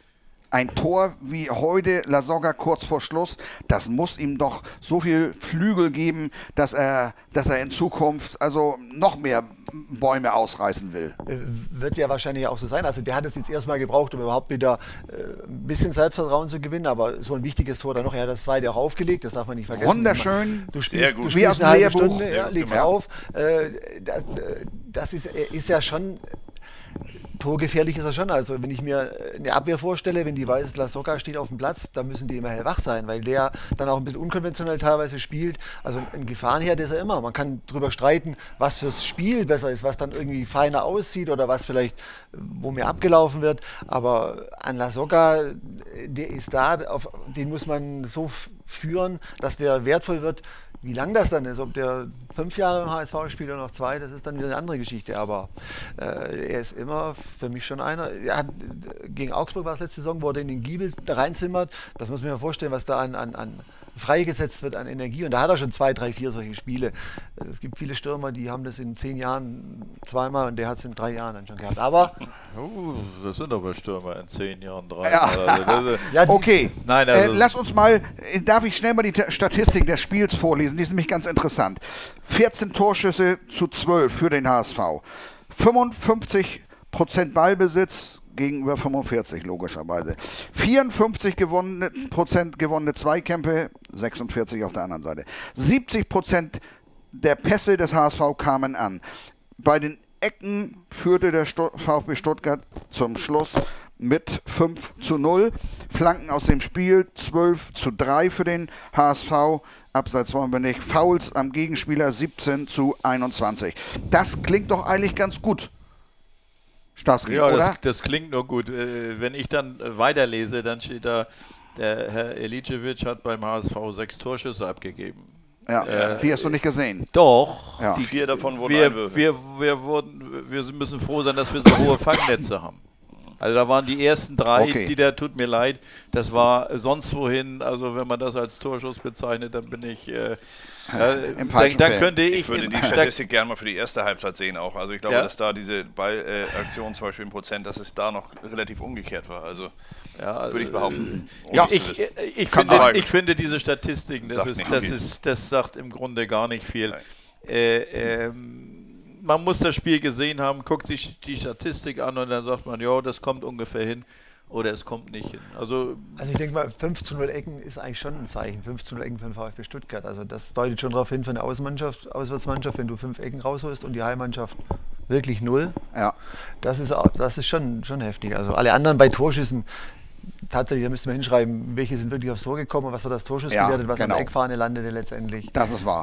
ein Tor wie heute, Lasogga kurz vor Schluss, das muss ihm doch so viel Flügel geben, dass er, dass er in Zukunft also noch mehr Bäume ausreißen will. Äh, Wird ja wahrscheinlich auch so sein. Also der hat es jetzt erstmal gebraucht, um überhaupt wieder äh, ein bisschen Selbstvertrauen zu gewinnen, aber so ein wichtiges Tor dann noch, er hat das zweite auch aufgelegt, das darf man nicht vergessen. Wunderschön. Du Sehr spielst, gut. du Wie spielst aus dem eine halbe Lehrbuch. Stunde, Sehr ja, gut legst gemacht. auf. Äh, das, das ist, ist ja schon... Torgefährlich ist er schon. Also wenn ich mir eine Abwehr vorstelle, wenn die weiß, Lasogga steht auf dem Platz, dann müssen die immer hellwach sein, weil der dann auch ein bisschen unkonventionell teilweise spielt. Also ein Gefahrenherd ist er immer. Man kann darüber streiten, was fürs Spiel besser ist, was dann irgendwie feiner aussieht oder was vielleicht, wo mehr abgelaufen wird. Aber an Lasogga, der ist da, auf, den muss man so führen, dass der wertvoll wird. Wie lang das dann ist, ob der fünf Jahre im H S V spielt oder noch zwei, das ist dann wieder eine andere Geschichte. Aber äh, er ist immer für mich schon einer. Er hat, gegen Augsburg war es letzte Saison, wo er in den Giebel da reinzimmert. Das muss man sich mal vorstellen, was da an, an, an freigesetzt wird an Energie. Und da hat er schon zwei, drei, vier solche Spiele. Es gibt viele Stürmer, die haben das in zehn Jahren zweimal und der hat es in drei Jahren dann schon gehabt. Aber Oh, das sind aber Stürmer in zehn Jahren, drei Ja. Jahre. Also das ist- ja, die, Okay, Nein, äh, also- lass uns mal, äh, darf ich schnell mal die Ta- Statistik des Spiels vorlesen, die ist nämlich ganz interessant. vierzehn Torschüsse zu zwölf für den H S V. fünfundfünfzig Prozent Ballbesitz gegenüber fünfundvierzig logischerweise. vierundfünfzig gewonnene, Prozent gewonnene Zweikämpfe, sechsundvierzig auf der anderen Seite. siebzig Prozent der Pässe des H S V kamen an. Bei den Ecken führte der Stu- VfB Stuttgart zum Schluss mit fünf zu null. Flanken aus dem Spiel zwölf zu drei für den H S V. Abseits wollen wir nicht. Fouls am Gegenspieler siebzehn zu einundzwanzig. Das klingt doch eigentlich ganz gut. Starsky, Ja, oder? das, das klingt nur gut. Äh, Wenn ich dann äh, weiterlese, dann steht da, der Herr Elicevic hat beim H S V sechs Torschüsse abgegeben. Ja, äh, die hast du nicht gesehen. Doch. Ja. Vier davon wurden Wir, Einwürfe. wir, wir, wurden, wir müssen froh sein, dass wir so hohe Fangnetze haben. Also da waren die ersten drei, Okay. die da, tut mir leid, das war sonst wohin, also wenn man das als Torschuss bezeichnet, dann bin ich, äh, äh, Im da, falschen da Feld. könnte ich, Ich würde in- die da- Statistik gerne mal für die erste Halbzeit sehen auch. Also ich glaube, Ja. dass da diese Ballaktion zum Beispiel im Prozent, dass es da noch relativ umgekehrt war. Also ja, würde ich behaupten. ohne Ja, es zu Ich, wissen. äh, ich, Kann finde, sein. ich finde diese Statistiken, das, Sagt ist, nicht das, viel. ist, das sagt im Grunde gar nicht viel. Nein. Äh, ähm, man muss das Spiel gesehen haben, guckt sich die Statistik an und dann sagt man, ja, das kommt ungefähr hin oder es kommt nicht hin. Also also ich denke mal, fünf zu null Ecken ist eigentlich schon ein Zeichen. fünf zu null Ecken für den VfB Stuttgart. Also das deutet schon darauf hin für eine Außenmannschaft, Auswärtsmannschaft, wenn du fünf Ecken rausholst und die Heimmannschaft wirklich null. Ja. Das ist, auch, das ist schon, schon heftig. Also alle anderen bei Torschüssen, tatsächlich, da müsste man hinschreiben, welche sind wirklich aufs Tor gekommen und was hat das Torschuss Ja, gewertet, was genau. an der Eckfahne landete letztendlich. Das ist wahr.